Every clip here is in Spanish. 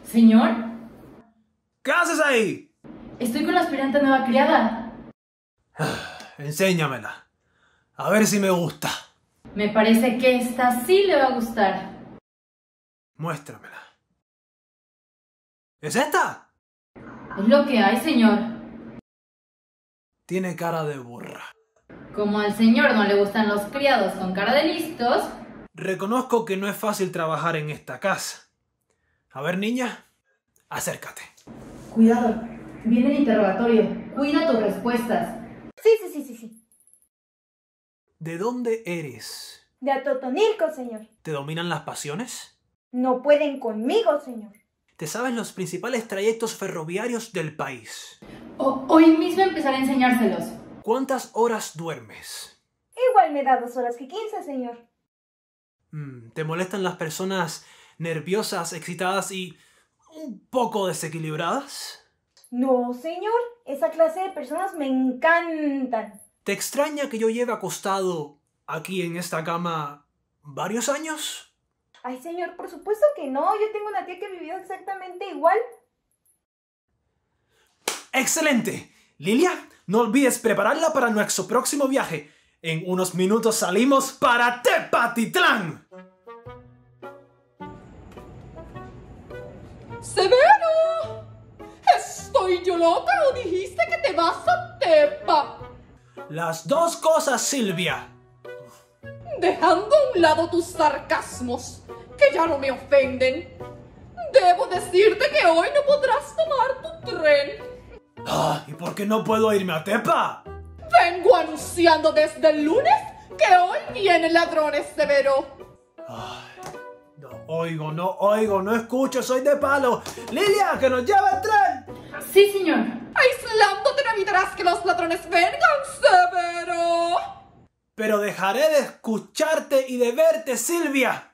Señor, ¿Qué haces ahí? estoy con la aspirante nueva criada. Enséñamela. A ver si me gusta. Me parece que esta sí le va a gustar. Muéstramela. ¿Es esta? Es lo que hay, señor. Tiene cara de burra. Como al señor no le gustan los criados con cara de listos... Reconozco que no es fácil trabajar en esta casa. A ver, niña, acércate. Cuidado, viene el interrogatorio. Cuida tus respuestas. Sí. ¿De dónde eres? De Atotonilco, señor. ¿Te dominan las pasiones? No pueden conmigo, señor. ¿Te sabes los principales trayectos ferroviarios del país? Hoy mismo empezaré a enseñárselos. ¿Cuántas horas duermes? Igual me da 2 horas que 15, señor. ¿Te molestan las personas nerviosas, excitadas y un poco desequilibradas? No, señor. Esa clase de personas me encantan. ¿Te extraña que yo lleve acostado aquí en esta cama varios años? Ay, señor, por supuesto que no. Yo tengo una tía que ha vivido exactamente igual. ¡Excelente! Lilia, no olvides prepararla para nuestro próximo viaje. En unos minutos salimos para Tepatitlán. ¡Severo! ¿Estoy yo loca o dijiste que te vas a Tepa? Las dos cosas, Silvia. Dejando a un lado tus sarcasmos, que ya no me ofenden, debo decirte que hoy no podrás tomar tu tren. ¿Y por qué no puedo irme a Tepa? Vengo anunciando desde el lunes que hoy vienen ladrones, Severo. No oigo, no escucho, soy de palo. ¡Lilia, que nos lleva el tren! Sí, señor. Aislándote no evitarás que los ladrones vengan, Severo. Pero dejaré de escucharte y de verte, Silvia.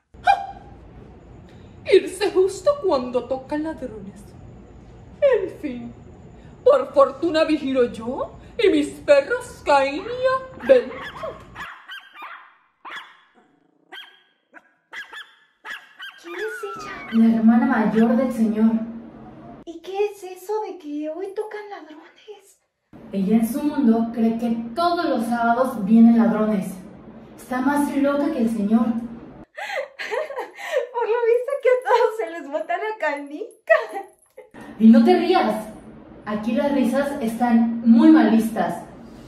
Irse justo cuando tocan ladrones. En fin, por fortuna vigilo yo y mis perros Caín y Abel. ¿Quién es ella? La hermana mayor del señor. ¿Y qué es eso de que hoy tocan ladrones? Ella en su mundo cree que todos los sábados vienen ladrones. Está más loca que el señor. Por lo visto que a todos se les bota la canica. Y no te rías. Aquí las risas están muy mal vistas.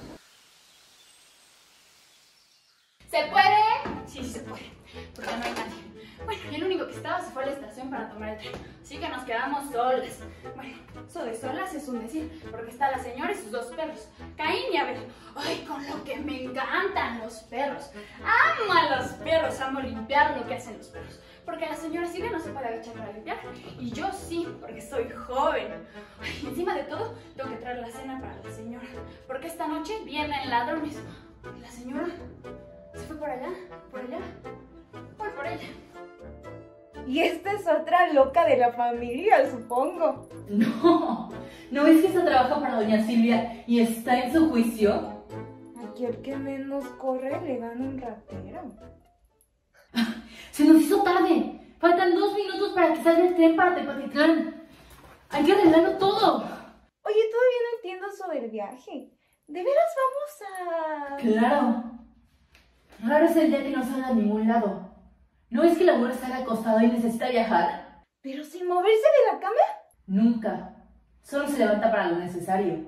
¿Se puede? Sí, se puede, porque no hay nadie. Bueno, y el único que estaba se fue a la estación para tomar el tren, así que nos quedamos solas. Bueno, eso de solas es un decir, porque está la señora y sus 2 perros, Caín y Abel. Ay, con lo que me encantan los perros. Amo a los perros, amo limpiar lo que hacen los perros. Porque la señora Silvia no se puede agachar para limpiar, y yo sí, porque soy joven. Ay, encima de todo, tengo que traer la cena para la señora, porque esta noche vienen ladrones. La señora se fue por allá, voy por ella. Y esta es otra loca de la familia, supongo. No, ¿no ves que esta trabaja para doña Silvia y está en su juicio? Aquí el que menos corre le gana un ratero. Se nos hizo tarde. Faltan 2 minutos para que salga el tren para Tepatitlán. Hay que arreglarlo todo. Oye, todavía no entiendo sobre el viaje. ¿De veras vamos a...? Claro. Raro es el día que no salga a ningún lado. ¿No es que la mujer está acostada y necesita viajar? ¿Pero sin moverse de la cama? Nunca. Solo se levanta para lo necesario.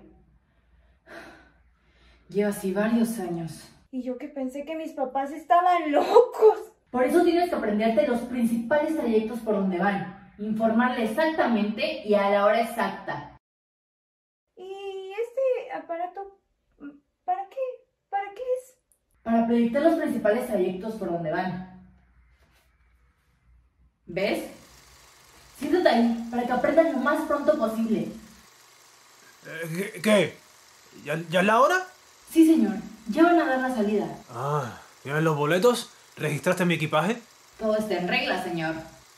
Lleva así varios años. Y yo que pensé que mis papás estaban locos. Por eso tienes que aprenderte los principales trayectos por donde van. Informarle exactamente y a la hora exacta. ¿Y este aparato para qué? ¿Para qué es? Para predictar los principales trayectos por donde van. ¿Ves? Siéntate ahí, para que aprendas lo más pronto posible. ¿Qué? ¿Ya es la hora? Sí, señor. Ya van a dar la salida. ¿Tienes los boletos? ¿Registraste mi equipaje? Todo está en regla, señor.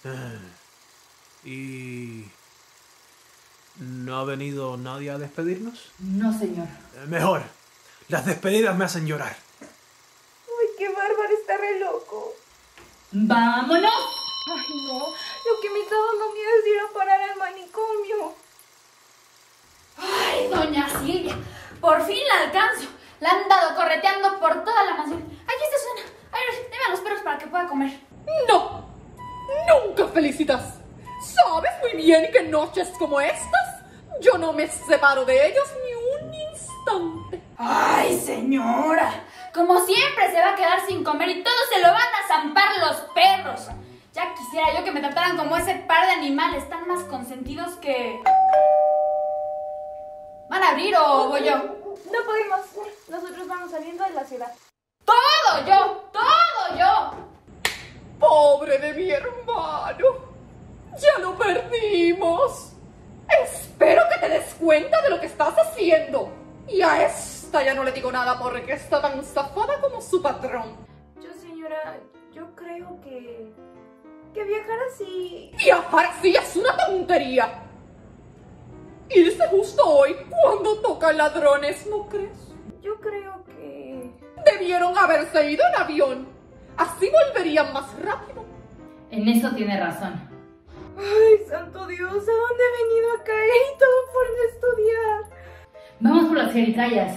¿Y no ha venido nadie a despedirnos? No, señor. Mejor. Las despedidas me hacen llorar. Uy, qué bárbaro, está re loco. ¡Vámonos! Ay, no. Lo que me está dando miedo es ir a parar al Por fin la alcanzo. La han dado correteando por toda la mansión. Aquí está Susana. A ver, deme a los perros para que pueda comer. No, nunca felicitas. Sabes muy bien que noches como estas, yo no me separo de ellos ni un instante. Ay, señora. Como siempre se va a quedar sin comer y todos se lo van a zampar los perros. Ya quisiera yo que me trataran como ese par de animales tan más consentidos que... ¿Van a abrir o voy yo? No podemos. Nosotros vamos saliendo de la ciudad. ¡Todo yo! ¡Todo yo! Pobre de mi hermano, ya lo perdimos. Espero que te des cuenta de lo que estás haciendo. Y a esta ya no le digo nada porque está tan zafada como su patrón. Señora, yo creo que viajar así... Viajar así es una tontería. Irse justo hoy cuando tocan ladrones, ¿no crees? Yo creo que... Debieron haberse ido en avión. Así volverían más rápido. En eso tiene razón. Ay, santo Dios, ¿a dónde he venido a caer? Y todo por no estudiar. Vamos por las jericayas.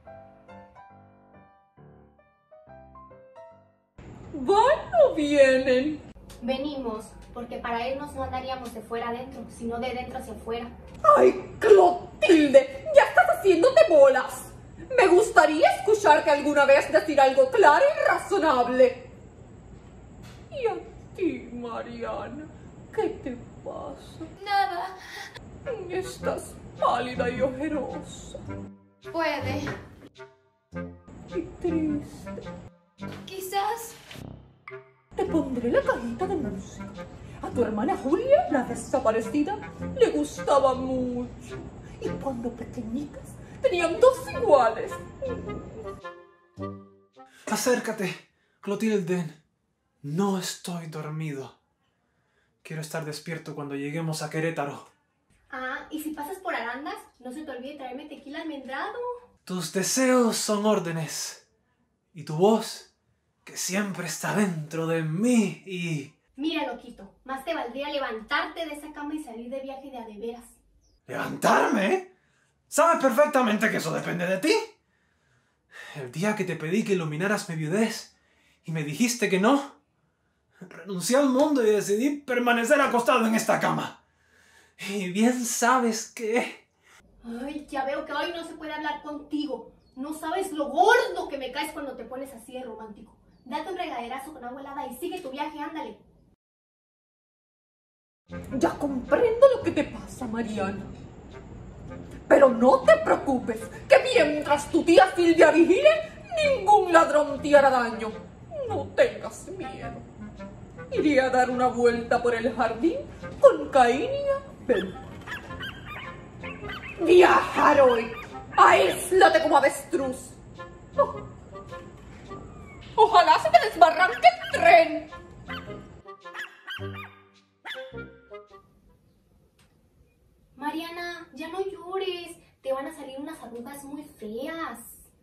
¿Van o vienen? Venimos, porque para irnos no andaríamos de fuera adentro, sino de dentro hacia afuera. ¡Ay, Clotilde! ¡Ya estás haciéndote bolas! Me gustaría escucharte alguna vez decir algo claro y razonable. ¿Y a ti, Mariana? ¿Qué te pasa? Nada. Estás pálida y ojerosa. Puede. Y triste. Quizás. Te pondré la cajita de música. A tu hermana Julia, la desaparecida, le gustaba mucho. Y cuando pequeñitas tenían dos iguales. Acércate, Clotilde. No estoy dormido. Quiero estar despierto cuando lleguemos a Querétaro. Ah, y si pasas por Arandas, no se te olvide traerme tequila almendrado. Tus deseos son órdenes. Y tu voz, que siempre está dentro de mí y... Mira, loquito, más te valdría levantarte de esa cama y salir de viaje de a de veras. ¿Levantarme? Sabes perfectamente que eso depende de ti. El día que te pedí que iluminaras mi viudez y me dijiste que no, renuncié al mundo y decidí permanecer acostado en esta cama. Y bien sabes que... Ay, ya veo que hoy no se puede hablar contigo. No sabes lo gordo que me caes cuando te pones así de romántico. Date un regaderazo con agua helada y sigue tu viaje, ándale. Ya comprendo lo que te pasa, Mariana. Pero no te preocupes, que mientras tu tía Silvia vigile, ningún ladrón te hará daño. No tengas miedo. Iré a dar una vuelta por el jardín con Caín y Abel. Viajar hoy. Aíslate como avestruz. Oh. Ojalá se te desbarranque el tren. Mariana, ya no llores. Te van a salir unas arrugas muy feas.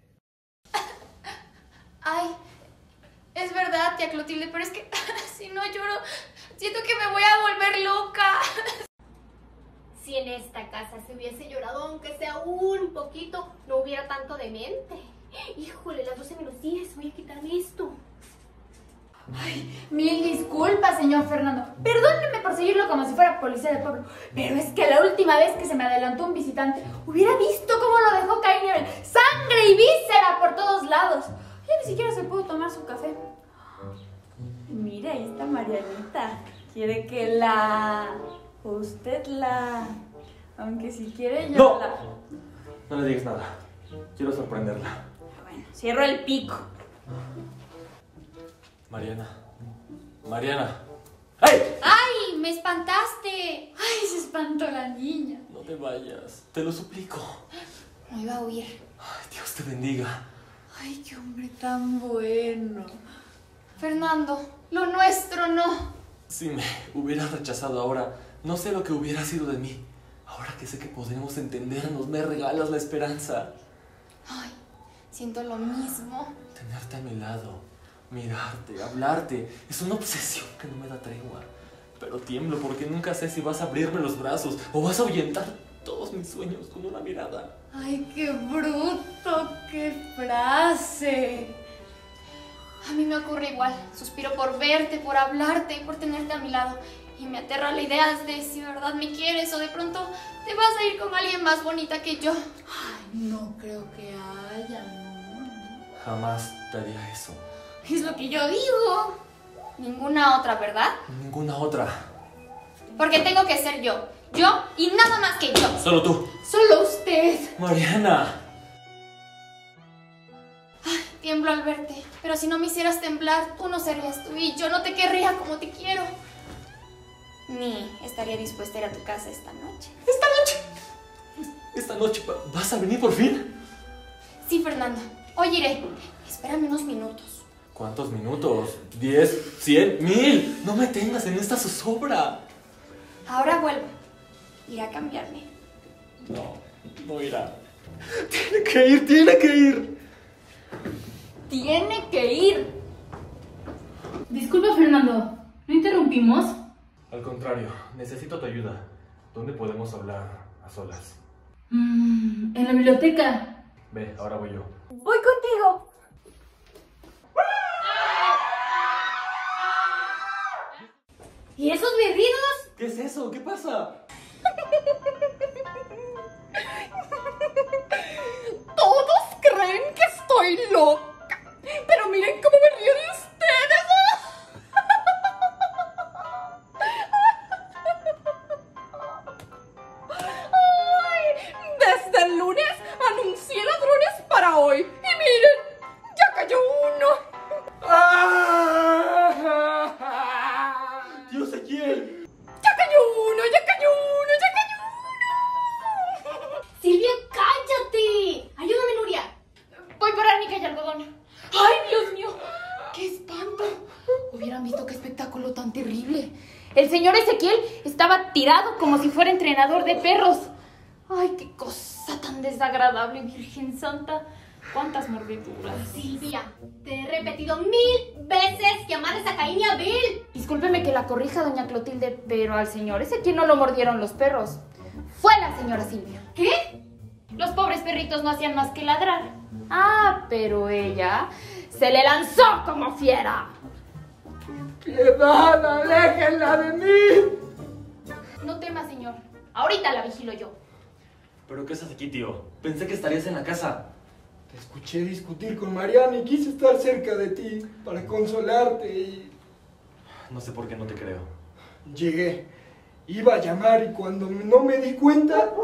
Ay, es verdad, tía Clotilde, pero es que si no lloro, siento que me voy a volver loca. Si en esta casa se hubiese llorado, aunque sea un poquito, no hubiera tanto demente. Híjole, las 12:10, voy a quitarme esto. Ay, mil disculpas, señor Fernando. Perdóneme por seguirlo como si fuera policía del pueblo, pero es que la última vez que se me adelantó un visitante, hubiera visto cómo lo dejó Caín y Abel. ¡Sangre y víscera por todos lados! Ya ni siquiera se pudo tomar su café. Mira, ahí está Marianita. Quiere que usted aunque si quiere yo ¡No! No le digas nada. Quiero sorprenderla. Bueno, cierro el pico. Mariana. Mariana. ¡Ay! ¡Ay, me espantaste! ¡Ay, se espantó la niña! No te vayas. Te lo suplico. No iba a huir. Ay, Dios te bendiga. ¡Ay, qué hombre tan bueno! Fernando, lo nuestro no. Si me hubieras rechazado ahora, no sé lo que hubiera sido de mí. Ahora que sé que podremos entendernos, me regalas la esperanza. Ay, siento lo mismo. Tenerte a mi lado, mirarte, hablarte, es una obsesión que no me da tregua. Pero tiemblo porque nunca sé si vas a abrirme los brazos o vas a ahuyentar todos todos mis sueños con una mirada. ¡Ay, qué bruto! ¡Qué frase! A mí me ocurre igual. Suspiro por verte, por hablarte, por tenerte a mi lado. Y me aterra la idea de si de verdad me quieres o de pronto te vas a ir con alguien más bonita que yo. Ay, no creo que haya, no. Jamás te haría eso. Es lo que yo digo. Ninguna otra, ¿verdad? Ninguna otra. Porque tengo que ser yo. Yo y nada más que yo. Solo tú. Solo usted. Mariana. Tiemblo al verte, pero si no me hicieras temblar, tú no serías tú y yo no te querría como te quiero. Ni estaría dispuesta a ir a tu casa esta noche. ¿Esta noche vas a venir por fin? Sí, Fernando. Hoy iré. Espérame unos minutos. ¿Cuántos minutos? ¿10? ¿100? ¿1000? No me tengas en esta zozobra. Ahora vuelvo. Iré a cambiarme. No irá. Tiene que ir, tiene que ir. Tiene que ir. Disculpa, Fernando. ¿No interrumpimos? Al contrario, necesito tu ayuda. ¿Dónde podemos hablar a solas? En la biblioteca. Ve, ahora voy yo. Voy contigo. ¿Y esos berridos? ¿Qué es eso? ¿Qué pasa? Todos creen que estoy loca. Pero miren cómo me río de ustedes. Ay, desde el lunes anuncié ladrones para hoy. Y miren, ya cayó uno. ¡Tío Ezequiel! Ya cayó uno, ya cayó uno, ya cayó uno. Silvia, cállate. Ayúdame, Nuria. Voy por arnica y algodón. ¡Ay, Dios mío! ¡Qué espanto! Hubieran visto qué espectáculo tan terrible. El señor Ezequiel estaba tirado como si fuera entrenador de perros. ¡Ay, qué cosa tan desagradable, Virgen Santa! ¡Cuántas mordeduras! Silvia, te he repetido 1000 veces que amarres a Caín y a Abel. Discúlpeme que la corrija, doña Clotilde, pero al señor Ezequiel no lo mordieron los perros. Fue la señora Silvia. ¿Qué? Los pobres perritos no hacían más que ladrar. Ah, pero ella se le lanzó como fiera. ¡Piedad, aléjenla de mí! No temas, señor. Ahorita la vigilo yo. ¿Pero qué haces aquí, tío? Pensé que estarías en la casa. Te escuché discutir con Mariana y quise estar cerca de ti para consolarte y... No sé por qué no te creo. Llegué. Iba a llamar y cuando no me di cuenta...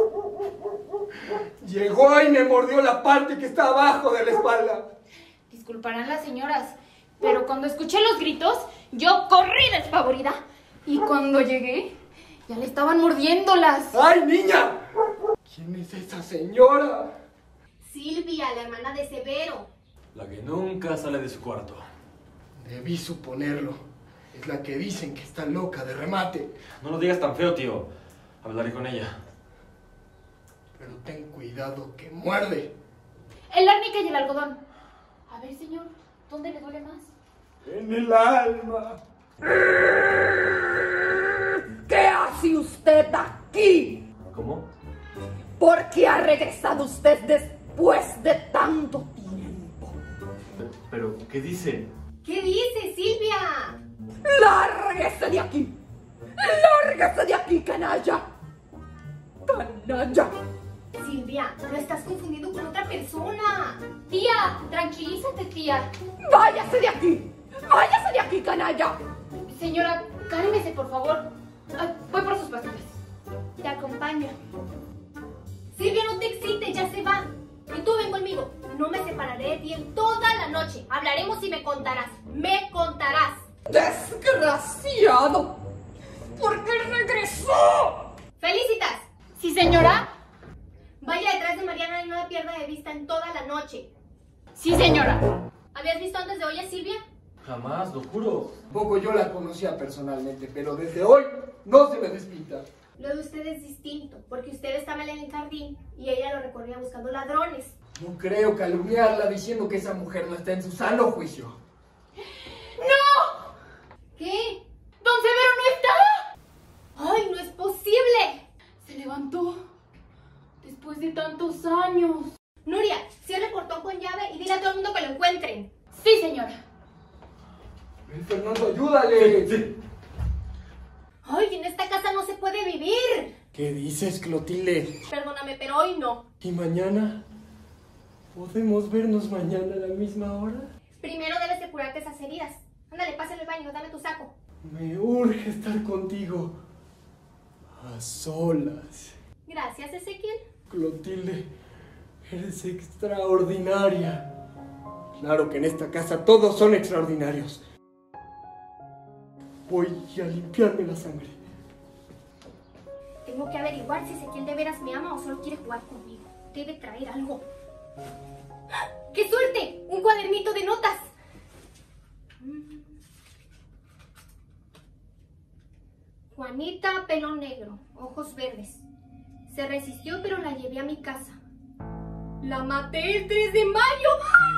Llegó y me mordió la parte que está abajo de la espalda. Disculparán las señoras, pero cuando escuché los gritos, yo corrí despavorida. Y cuando llegué, ya le estaban mordiéndolas. ¡Ay, niña! ¿Quién es esa señora? Silvia, la hermana de Severo. La que nunca sale de su cuarto. Debí suponerlo. Es la que dicen que está loca de remate. No lo digas tan feo, tío. Hablaré con ella. Pero ten cuidado que muerde. El árnica y el algodón. A ver, señor, ¿dónde le duele más? En el alma. ¿Qué hace usted aquí? ¿Cómo? ¿Por qué ha regresado usted después de tanto tiempo? ¿Pero qué dice? ¿Qué dices, Silvia? ¡Lárguese de aquí! ¡Lárguese de aquí, canalla! ¡Canalla! Silvia, lo estás confundiendo con otra persona. Tía, tranquilízate, tía. ¡Váyase de aquí! ¡Váyase de aquí, canalla! Señora, cálmese, por favor. Voy por sus pastillas. Te acompaño. Silvia, no te excites, ya se va. Y tú ven conmigo. No me separaré de ti en toda la noche. Hablaremos y me contarás. ¡Me contarás! ¡Desgraciado! ¿Por qué regresó? ¡Felicitas! Sí, señora. Vaya detrás de Mariana y no la pierda de vista en toda la noche. Sí, señora. ¿Habías visto antes de hoy a Silvia? Jamás, lo juro. Poco yo la conocía personalmente, pero desde hoy no se me despinta. Lo de usted es distinto, porque usted estaba en el jardín y ella lo recorría buscando ladrones. No creo calumniarla diciendo que esa mujer no está en su sano juicio. ¡No! ¿Qué? ¡Don Severo no está! ¡Ay, no es posible! Se levantó. después de tantos años. Nuria, cierra el portón con llave y dile a todo el mundo que lo encuentren. Sí, señora. Fernando, ayúdale. Ay, en esta casa no se puede vivir. ¿Qué dices, Clotilde? Perdóname, pero hoy no. ¿Y mañana? ¿Podemos vernos mañana a la misma hora? Primero debes de curarte esas heridas. Ándale, pásale al baño, dame tu saco. Me urge estar contigo. A solas. Gracias, Ezequiel. Clotilde, eres extraordinaria. Claro que en esta casa todos son extraordinarios. Voy a limpiarme la sangre. Tengo que averiguar si Ezequiel de veras me ama o solo quiere jugar conmigo. Debe traer algo. ¡Qué suerte! ¡Un cuadernito de notas! Juanita, pelo negro, ojos verdes. Se resistió, pero la llevé a mi casa. ¡La maté el 3 de mayo!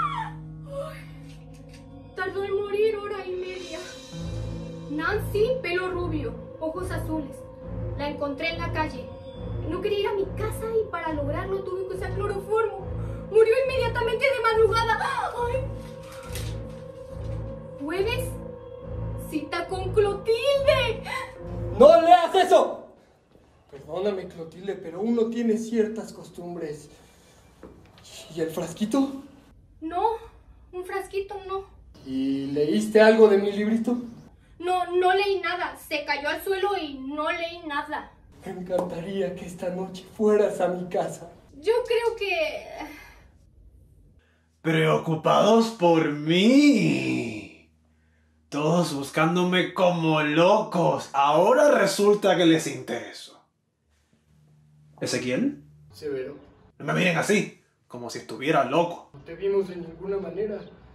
¡Ay! Tardó en morir hora y media. Nancy, pelo rubio, ojos azules. La encontré en la calle. No quería ir a mi casa y para lograrlo tuve que usar cloroformo. Murió inmediatamente de madrugada. ¡Ay! ¿Jueves? Cita con Clotilde. ¡No leas eso! Perdóname, Clotilde, pero uno tiene ciertas costumbres. ¿Y el frasquito? No, un frasquito no. ¿Y leíste algo de mi librito? No leí nada. Se cayó al suelo y no leí nada. Me encantaría que esta noche fueras a mi casa. Yo creo que... Preocupados por mí. Todos buscándome como locos. Ahora resulta que les intereso. ¿Ezequiel? Severo. No me miren así, como si estuviera loco. No te vimos de ninguna manera.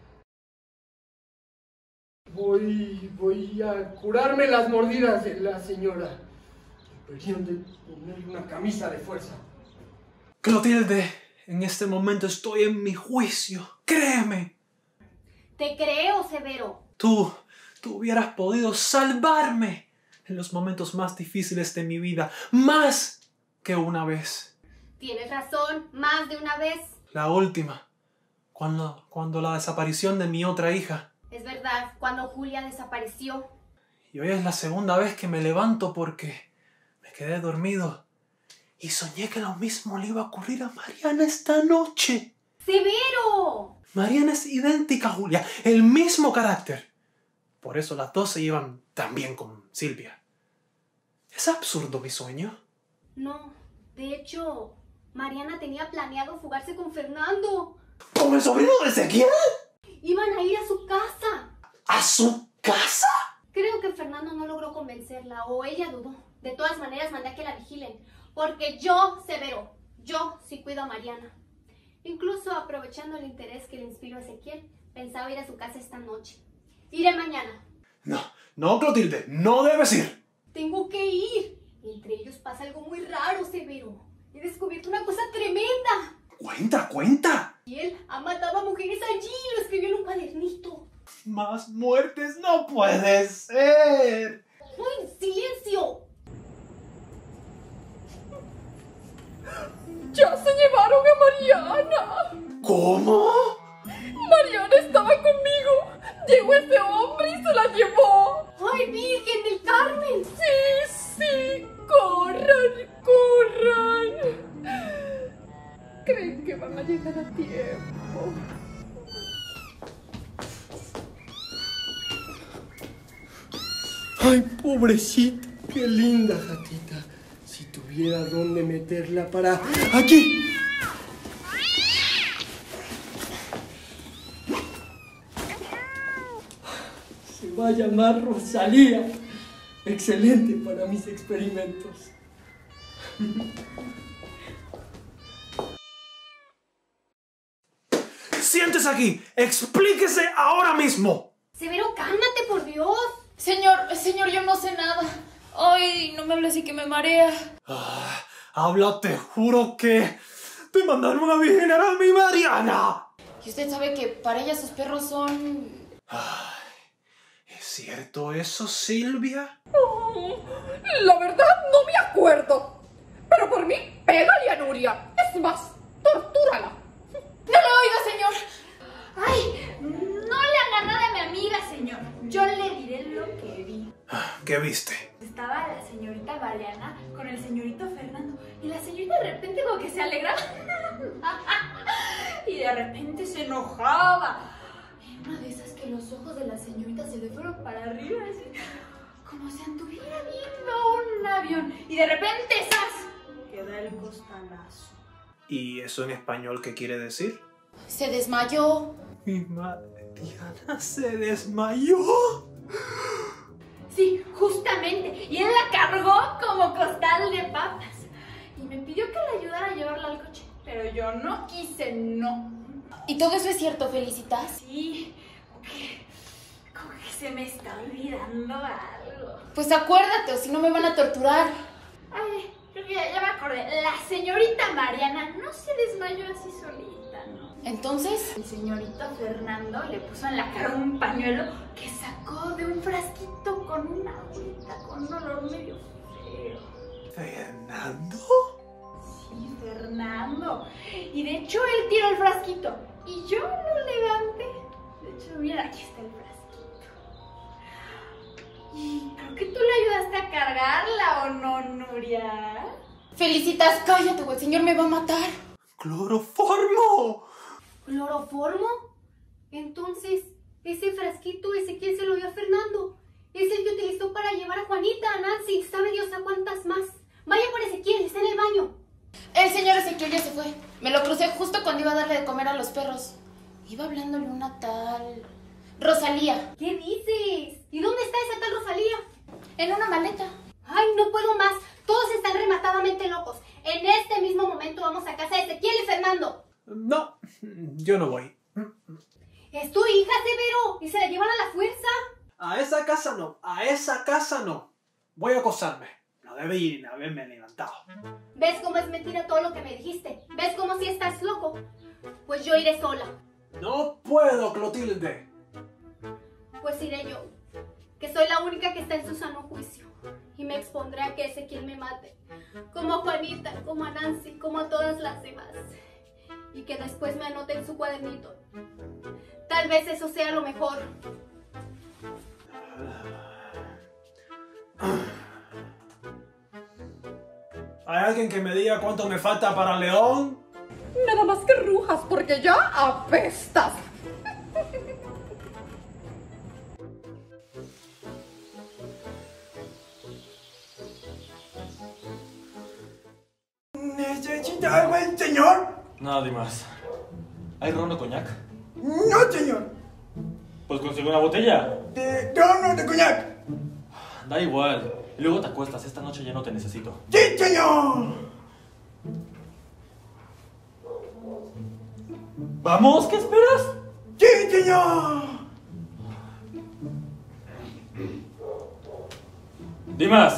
Voy a curarme las mordidas de la señora. Deberían de ponerle una camisa de fuerza. Clotilde, en este momento estoy en mi juicio. Créeme. Te creo, Severo. Tú hubieras podido salvarme en los momentos más difíciles de mi vida. Más que una vez. Tienes razón, más de una vez. La última. Cuando la desaparición de mi otra hija. Es verdad, cuando Julia desapareció. Y hoy es la segunda vez que me levanto porque me quedé dormido. Y soñé que lo mismo le iba a ocurrir a Mariana esta noche. ¡Severo! Mariana es idéntica a Julia, el mismo carácter. Por eso las dos se llevan tan bien con Silvia. ¿Es absurdo mi sueño? No, de hecho, Mariana tenía planeado fugarse con Fernando. ¿Con el sobrino de Ezequiel? Iban a ir a su casa. ¿A su casa? Creo que Fernando no logró convencerla o ella dudó. De todas maneras mandé a que la vigilen. Porque yo, Severo, yo sí cuido a Mariana. Incluso aprovechando el interés que le inspiró a Ezequiel, pensaba ir a su casa esta noche. Iré mañana. No, Clotilde, no debes ir. Tengo que ir. Entre ellos pasa algo muy raro, Severo. He descubierto una cosa tremenda. Cuenta. Y él ha matado a mujeres allí y lo escribió en un cuadernito. Más muertes no puede ser. ¡Ay, silencio! ¡Ya se llevaron a Mariana! ¿Cómo? Mariana estaba conmigo. Llegó ese hombre y se la llevó. ¡Ay, Virgen del Carmen! Sí, corran. Creen que van a llegar a tiempo. Ay, pobrecita, qué linda gatita. Si tuviera dónde meterla para... ¡Aquí! Se va a llamar Rosalía. Excelente para mis experimentos. Siéntese aquí. Explíquese ahora mismo. Severo, cálmate, por Dios. Señor, yo no sé nada. Ay, no me hables así que me marea. Habla, te juro que te mandaron a vigilar a mi Mariana. Y usted sabe que para ella sus perros son... ¿Es cierto eso, Silvia? La verdad no me acuerdo. Pero por mí, pégale a Nuria. Es Es más, tortúrala. ¡No lo he oído, señor! ¡Ay! No le haga nada a mi amiga, señor. Yo le diré lo que vi. ¿Qué viste? Estaba la señorita Mariana con el señorito Fernando. Y la señorita de repente como que se alegraba. Y de repente se enojaba. Y una de esas que los ojos de la señorita se le fueron para arriba, así, como si anduviera viendo un avión. Y de repente, ¡zas!, queda el costalazo. ¿Y eso en español qué quiere decir? Se desmayó. Mi madre Diana se desmayó. Sí, justamente. Y él la cargó como costal de papas. Y me pidió que le ayudara a llevarla al coche. Pero yo no quise, no. ¿Y todo eso es cierto, Felicitas? Sí, como que se me está olvidando algo. Pues acuérdate, o si no me van a torturar. Ay, creo que ya me acordé. La señorita Mariana no se desmayó así solita, ¿no? Entonces, El señorito Fernando le puso en la cara un pañuelo que sacó de un frasquito con una agüita, con un olor medio feo. ¿Fernando? Sí, Fernando. Y de hecho él tiró el frasquito y yo lo levanté. De hecho, mira, aquí está el frasquito. Y creo que tú le ayudaste a cargarla, ¿o no, Nuria? Felicitas, cállate, o el señor me va a matar. ¡Cloroformo! ¿Cloroformo? Entonces, ese frasquito Ezequiel se lo dio a Fernando. Es el que utilizó para llevar a Juanita, a Nancy, sabe Dios a cuántas más. Vaya por Ezequiel, está en el baño. El señor Ezequiel ya se fue. Me lo crucé justo cuando iba a darle de comer a los perros. Iba hablándole una tal Rosalía. ¿Qué dices? ¿Y dónde está esa tal Rosalía? En una maleta. Ay, no puedo más. Todos están rematadamente locos. En este mismo momento vamos a casa de Ezequiel y Fernando. No, yo no voy. Es tu hija, Severo, y se la llevan a la fuerza. A esa casa no, a esa casa no. Voy a acostarme. No debe ir haberme levantado. ¿Ves cómo es mentira todo lo que me dijiste? ¿Ves cómo si estás loco? Pues yo iré sola. No puedo, Clotilde. Pues iré yo, que soy la única que está en su sano juicio. Y me expondré a que Ezequiel me mate. Como a Juanita, como a Nancy, como a todas las demás. Y que después me anote en su cuadernito. Tal vez eso sea lo mejor. ¿Hay alguien que me diga cuánto me falta para León? Nada más que rujas, porque ya apestas. ¿Necesita algo el señor? Nada más. ¿Hay ron o coñac? No, señor. Pues consigo una botella. De ron o de coñac. Da igual. Y luego te acuestas. Esta noche ya no te necesito. ¡Sí, señor! ¿Vamos? ¿Qué esperas? ¡Sí, señor! Dimas,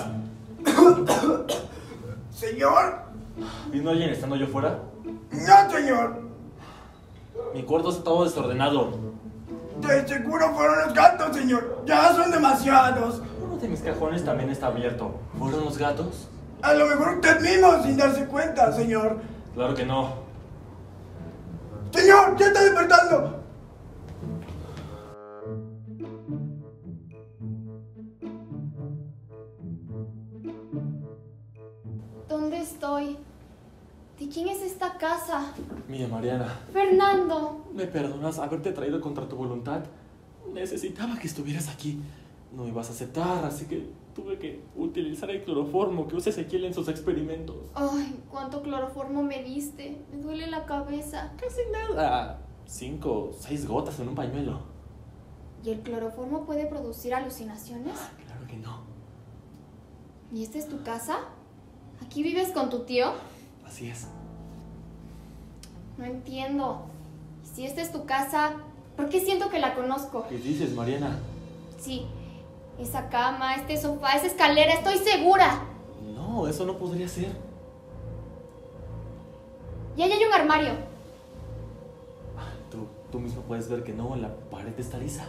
¿Señor? ¿vino alguien estando yo fuera? No, señor. Mi cuarto está todo desordenado. De seguro fueron los gatos, señor. Ya son demasiados. Uno de mis cajones también está abierto. ¿Fueron los gatos? A lo mejor usted mismo sin darse cuenta, señor. Claro que no. ¡Señor! ¡Ya está despertando! ¿Dónde estoy? ¿De quién es esta casa? Mira, Mariana, Fernando. ¿me perdonas haberte traído contra tu voluntad? Necesitaba que estuvieras aquí. No ibas a aceptar, así que tuve que utilizar el cloroformo que usa Ezequiel en sus experimentos. Ay, cuánto cloroformo me diste. Me duele la cabeza. Casi nada. 5 o 6 gotas en un pañuelo. ¿Y el cloroformo puede producir alucinaciones? Claro que no. ¿Y esta es tu casa? ¿Aquí vives con tu tío? Así es. No entiendo. Y si esta es tu casa, ¿por qué siento que la conozco? ¿Qué dices, Mariana? Sí, esa cama, este sofá, esa escalera, estoy segura. No, eso no podría ser. Y ahí hay un armario. Tú mismo puedes ver que no, la pared está lisa.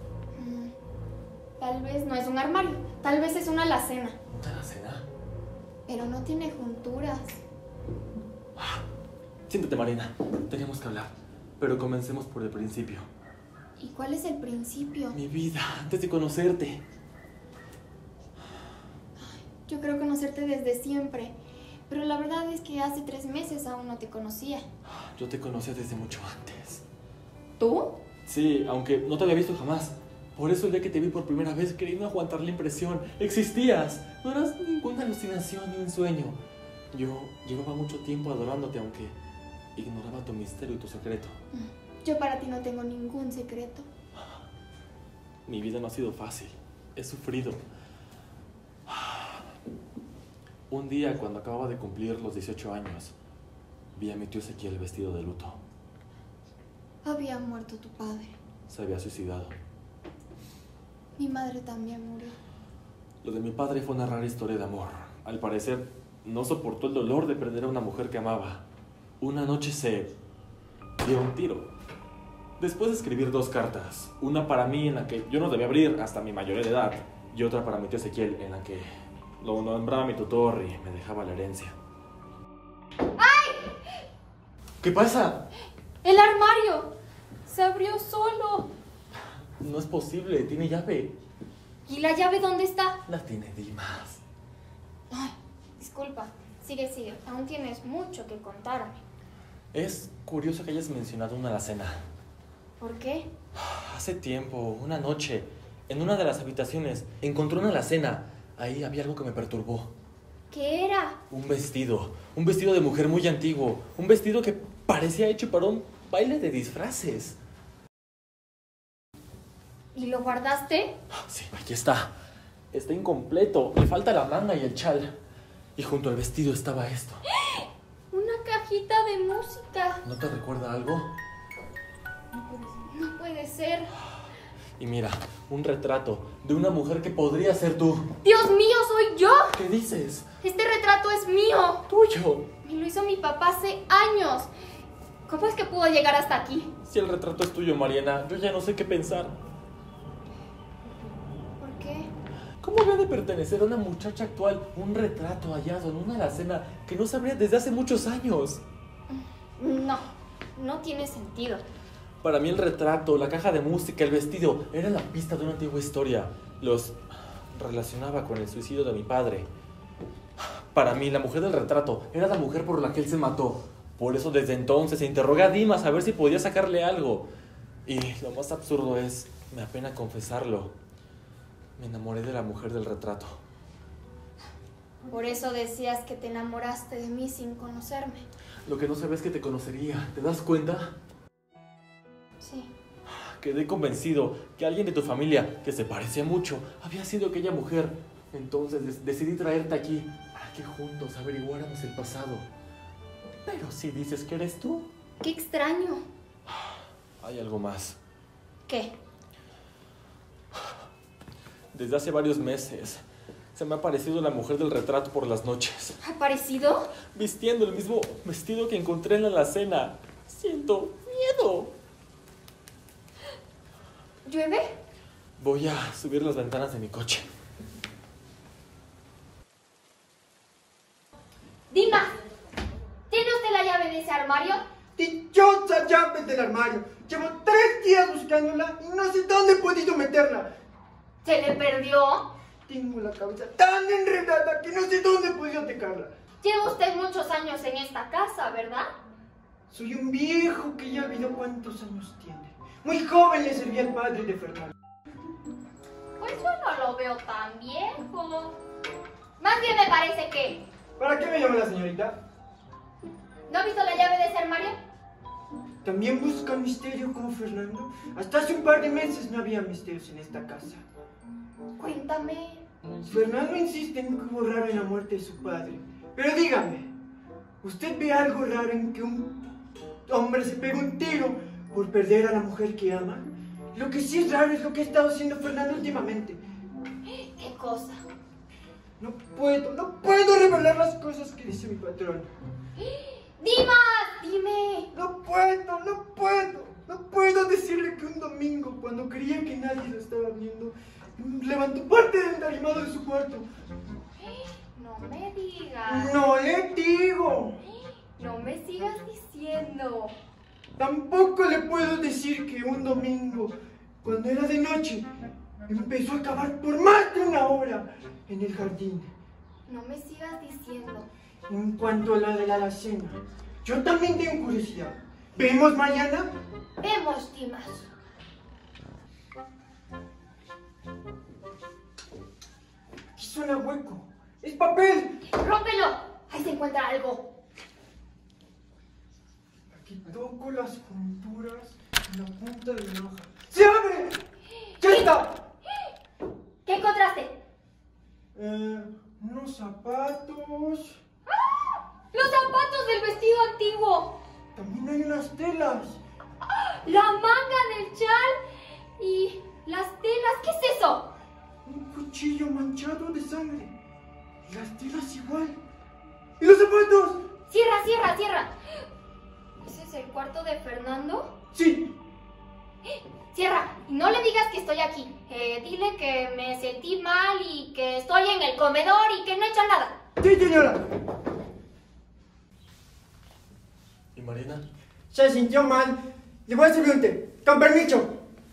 Tal vez no es un armario, tal vez es una alacena. ¿Una alacena? Pero no tiene junturas. Siéntate, Mariana. Tenemos que hablar. Pero comencemos por el principio. ¿Y cuál es el principio? Mi vida, antes de conocerte. Yo creo conocerte desde siempre. Pero la verdad es que hace 3 meses aún no te conocía. Yo te conocía desde mucho antes. ¿Tú? Sí, aunque no te había visto jamás. Por eso el día que te vi por primera vez creí no aguantar la impresión. Existías. No eras ninguna alucinación ni un sueño. Yo llevaba mucho tiempo adorándote, aunque ignoraba tu misterio y tu secreto. Yo para ti no tengo ningún secreto. Mi vida no ha sido fácil. He sufrido. Un día, cuando acababa de cumplir los 18 años, vi a mi tío Ezequiel vestido de luto. Había muerto tu padre. Se había suicidado. Mi madre también murió. Lo de mi padre fue una rara historia de amor. Al parecer, no soportó el dolor de perder a una mujer que amaba. Una noche se dio un tiro. Después de escribir 2 cartas, una para mí en la que yo no debía abrir hasta mi mayoría de edad, y otra para mi tío Ezequiel en la que lo nombraba mi tutor y me dejaba la herencia. ¡Ay! ¿Qué pasa? ¡El armario! Se abrió solo. No es posible, tiene llave. ¿Y la llave dónde está? La tiene Dimas. Ay, disculpa. Sigue. Aún tienes mucho que contarme. Es curioso que hayas mencionado una alacena. ¿Por qué? Hace tiempo, una noche, en una de las habitaciones, encontré una alacena. Ahí había algo que me perturbó. ¿Qué era? Un vestido de mujer muy antiguo. Un vestido que parecía hecho para un baile de disfraces. ¿Y lo guardaste? Sí, aquí está. Está incompleto. Le falta la manga y el chal. Y junto al vestido estaba esto. Una cajita de música. ¿No te recuerda algo? No puede ser. Y mira, un retrato de una mujer que podría ser tú. ¡Dios mío, soy yo! ¿Qué dices? Este retrato es mío. Tuyo. Me lo hizo mi papá hace años. ¿Cómo es que pudo llegar hasta aquí? Si el retrato es tuyo, Mariana, yo ya no sé qué pensar. ¿Por qué? ¿Cómo había de pertenecer a una muchacha actual un retrato hallado en una alacena que no sabría desde hace muchos años? No tiene sentido. Para mí el retrato, la caja de música, el vestido, era la pista de una antigua historia. Los relacionaba con el suicidio de mi padre. Para mí, la mujer del retrato era la mujer por la que él se mató. Por eso desde entonces interrogué a Dimas a ver si podía sacarle algo. Y lo más absurdo es, me apena confesarlo, me enamoré de la mujer del retrato. Por eso decías que te enamoraste de mí sin conocerme. Lo que no sabes es que te conocería, ¿te das cuenta? Sí. Quedé convencido que alguien de tu familia, que se parecía mucho, había sido aquella mujer. Entonces decidí traerte aquí para que juntos averiguáramos el pasado. Pero si dices que eres tú... ¡Qué extraño! Hay algo más. ¿Qué? Desde hace varios meses se me ha aparecido la mujer del retrato por las noches. ¿Ha aparecido? Vistiendo el mismo vestido que encontré en la alacena. Siento miedo. ¿Llueve? Voy a subir las ventanas de mi coche. Dimas, ¿tiene usted la llave de ese armario? Dichosa llave del armario. Llevo 3 días buscándola y no sé dónde he podido meterla. ¿Se le perdió? Tengo la cabeza tan enredada que no sé dónde he podido atacarla. Lleva usted muchos años en esta casa, ¿verdad? Soy un viejo que ya olvidó cuántos años tiene. Muy joven le servía al padre de Fernando. Pues yo no lo veo tan viejo. Más bien me parece que... ¿Para qué me llama la señorita? ¿No ha visto la llave de ese armario? ¿También busca misterio como Fernando? Hasta hace un par de meses no había misterios en esta casa. Cuéntame. Fernando insiste en que hubo raro en la muerte de su padre. Pero dígame, ¿usted ve algo raro en que un hombre se pegue un tiro por perder a la mujer que ama? Lo que sí es raro es lo que ha estado haciendo Fernando últimamente. ¿Qué cosa? No puedo revelar las cosas que dice mi patrón. ¡Dimas! ¡Dime! No puedo decirle que un domingo, cuando creía que nadie lo estaba viendo, levantó parte del entarimado de su cuarto. No me digas. ¡No le digo! No me sigas diciendo. Tampoco le puedo decir que un domingo, cuando era de noche, empezó a cavar por más de una hora en el jardín. No me sigas diciendo. En cuanto a la de la alacena, yo también tengo curiosidad. ¿Vemos mañana? Vemos, Dimas. Aquí suena hueco. ¡Es papel! ¡Rómpelo! Ahí se encuentra algo. Aquí toco las junturas en la punta de la hoja. ¡Se abre! ¡Ya está! ¿Qué encontraste? Unos zapatos. ¡Los zapatos del vestido antiguo! También hay unas telas. ¡La manga del chal! Y las telas. ¿Qué es eso? Un cuchillo manchado de sangre. Y las telas igual. ¿Y los zapatos? Cierra, cierra, cierra. ¿Ese es el cuarto de Fernando? Sí. Cierra. Y no le digas que estoy aquí. Dile que me sentí mal y que estoy en el comedor y que no he hecho nada. Sí, señora. ¿Y Mariana? Se sintió mal. Le voy a servir un té. Con permiso.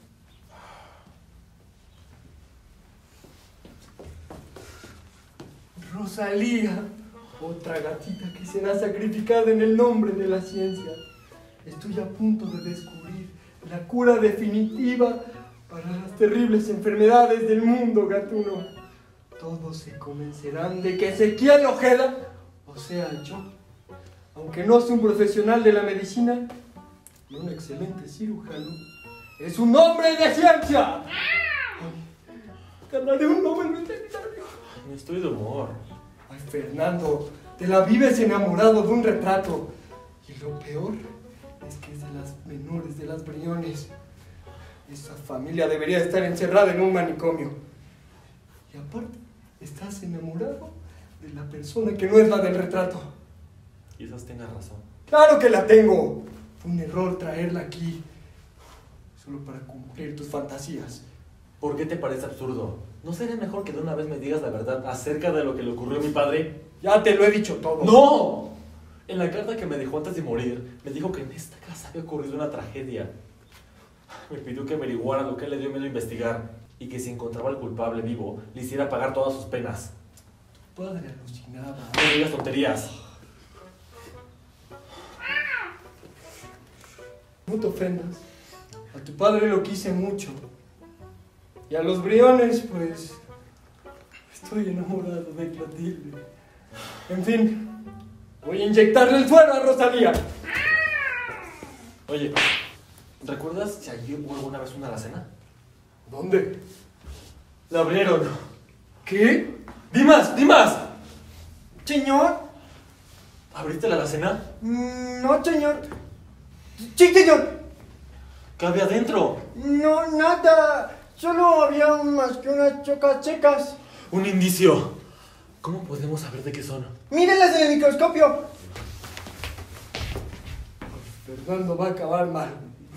Rosalía, otra gatita que será sacrificada en el nombre de la ciencia. Estoy a punto de descubrir la cura definitiva para las terribles enfermedades del mundo gatuno. Todos se convencerán de que Ezequiel Ojeda, o sea yo, aunque no soy un profesional de la medicina y un excelente cirujano, es un hombre de ciencia. Ganaré un Nobel veterinario. No estoy de humor. Ay, Fernando, te la vives enamorado de un retrato. Y lo peor es que es de las menores de las Briones. Esa familia debería estar encerrada en un manicomio. Y aparte, estás enamorado de la persona que no es la del retrato. Quizás tengas razón. ¡Claro que la tengo! Fue un error traerla aquí. Solo para cumplir tus fantasías. ¿Por qué te parece absurdo? ¿No sería mejor que de una vez me digas la verdad acerca de lo que le ocurrió a mi padre? Ya te lo he dicho todo. ¡No! En la carta que me dejó antes de morir, me dijo que en esta casa había ocurrido una tragedia. Me pidió que averiguara lo que le dio miedo investigar y que si encontraba al culpable vivo, le hiciera pagar todas sus penas. Tu padre alucinaba. No digas tonterías. No te ofendas. A tu padre lo quise mucho. Y a los Briones, pues, estoy enamorado de Clotilde. En fin, voy a inyectarle el suero a Rosalía. Oye, ¿recuerdas si allí hubo alguna vez una alacena? ¿Dónde? La abrieron. ¿Qué? ¡Dimas! ¡Dimas! ¿Señor? ¿Abriste la alacena? No, señor. Sí, señor. ¿Qué había adentro? No, nada. Solo había más que unas chocas secas. Un indicio. ¿Cómo podemos saber de qué son? Mírenlas en el microscopio. Fernando va a acabar mal.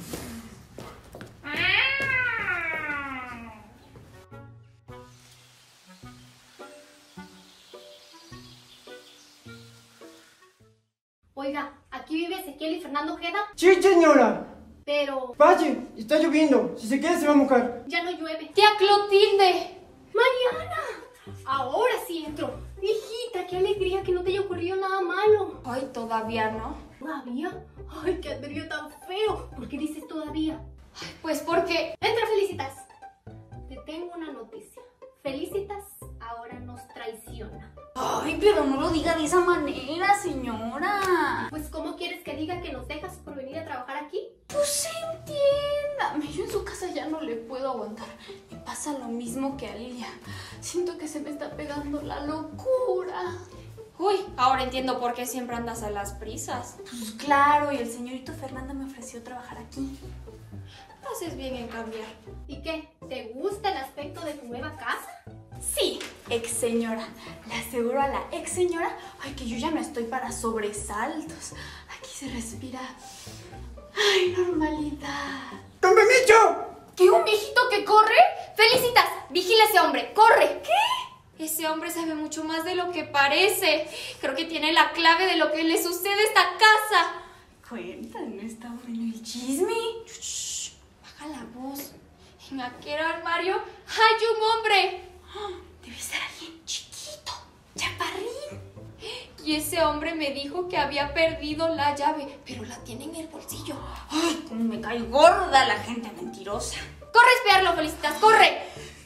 Oiga, ¿aquí vive Ezequiel y Fernando Ojeda? Sí, señora. Pero Pase, está lloviendo. Si se queda se va a mojar. ya no llueve. ¡Tía Clotilde! ¡Mariana! Ahora sí entro. Hijita, qué alegría que no te haya ocurrido nada malo. Ay, todavía no. ¿Todavía? Ay, qué adverbio tan feo. ¿Por qué dices todavía? Pues porque... Entra, Felicitas. Te tengo una noticia. Felicitas ahora nos traiciona. Ay, pero no lo diga de esa manera, señora. Pues, ¿cómo quieres que diga que nos dejas por venir a trabajar aquí? Pues entiéndame, yo en su casa ya no le puedo aguantar. Me pasa lo mismo que a Lilia. Siento que se me está pegando la locura. Uy, ahora entiendo por qué siempre andas a las prisas. Pues claro, y el señorito Fernando me ofreció trabajar aquí. Haces bien en cambiar. ¿Y qué? ¿Te gusta el aspecto de tu nueva casa? Sí, ex señora. Le aseguro a la ex señora, ay, que yo ya no estoy para sobresaltos. Aquí se respira, ay, normalidad. ¡Don Bemicho! ¿Qué, un viejito que corre? Felicitas, vigila a ese hombre, corre. ¿Qué? Ese hombre sabe mucho más de lo que parece. Creo que tiene la clave de lo que le sucede a esta casa. Cuéntame, ¿está bueno el chisme? Shh, baja la voz. En aquel armario hay un hombre. Debe ser alguien chiquito, chaparrín. Y ese hombre me dijo que había perdido la llave, pero la tiene en el bolsillo. ¡Ay, cómo me cae gorda la gente mentirosa! ¡Corre a espiarlo, Felicitas, corre!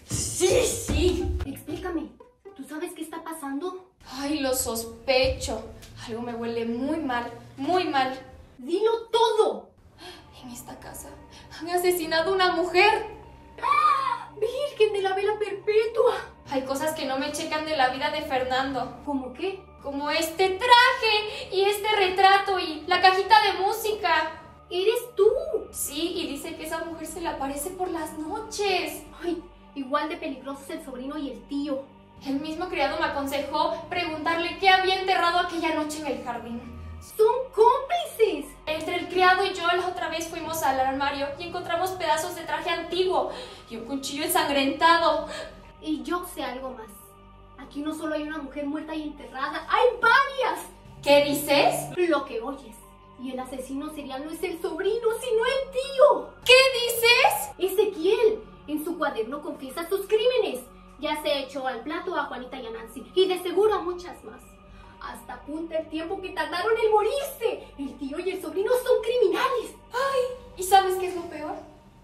Sí. Explícame, ¿tú sabes qué está pasando? Ay, lo sospecho. Algo me huele muy mal, muy mal. ¡Dilo todo! En esta casa han asesinado a una mujer. ¡Ah! ¡Virgen de la vela perpetua! Hay cosas que no me checan de la vida de Fernando. ¿Cómo qué? Como este traje y este retrato y la cajita de música. ¿Eres tú? Sí, y dice que esa mujer se le aparece por las noches. Ay, igual de peligrosos el sobrino y el tío. El mismo criado me aconsejó preguntarle qué había enterrado aquella noche en el jardín. ¡Son cómplices! Entre el criado y yo la otra vez fuimos al armario y encontramos pedazos de traje antiguo y un cuchillo ensangrentado. Y yo sé algo más. Aquí no solo hay una mujer muerta y enterrada, ¡hay varias! ¿Qué dices? Lo que oyes. Y el asesino serial no es el sobrino, sino el tío. ¿Qué dices? Ezequiel, en su cuaderno confiesa sus crímenes. Ya se echó al plato a Juanita y a Nancy, y de seguro a muchas más. Hasta apunta el tiempo que tardaron en morirse. El tío y el sobrino son criminales. Ay, ¿y sabes qué es lo peor?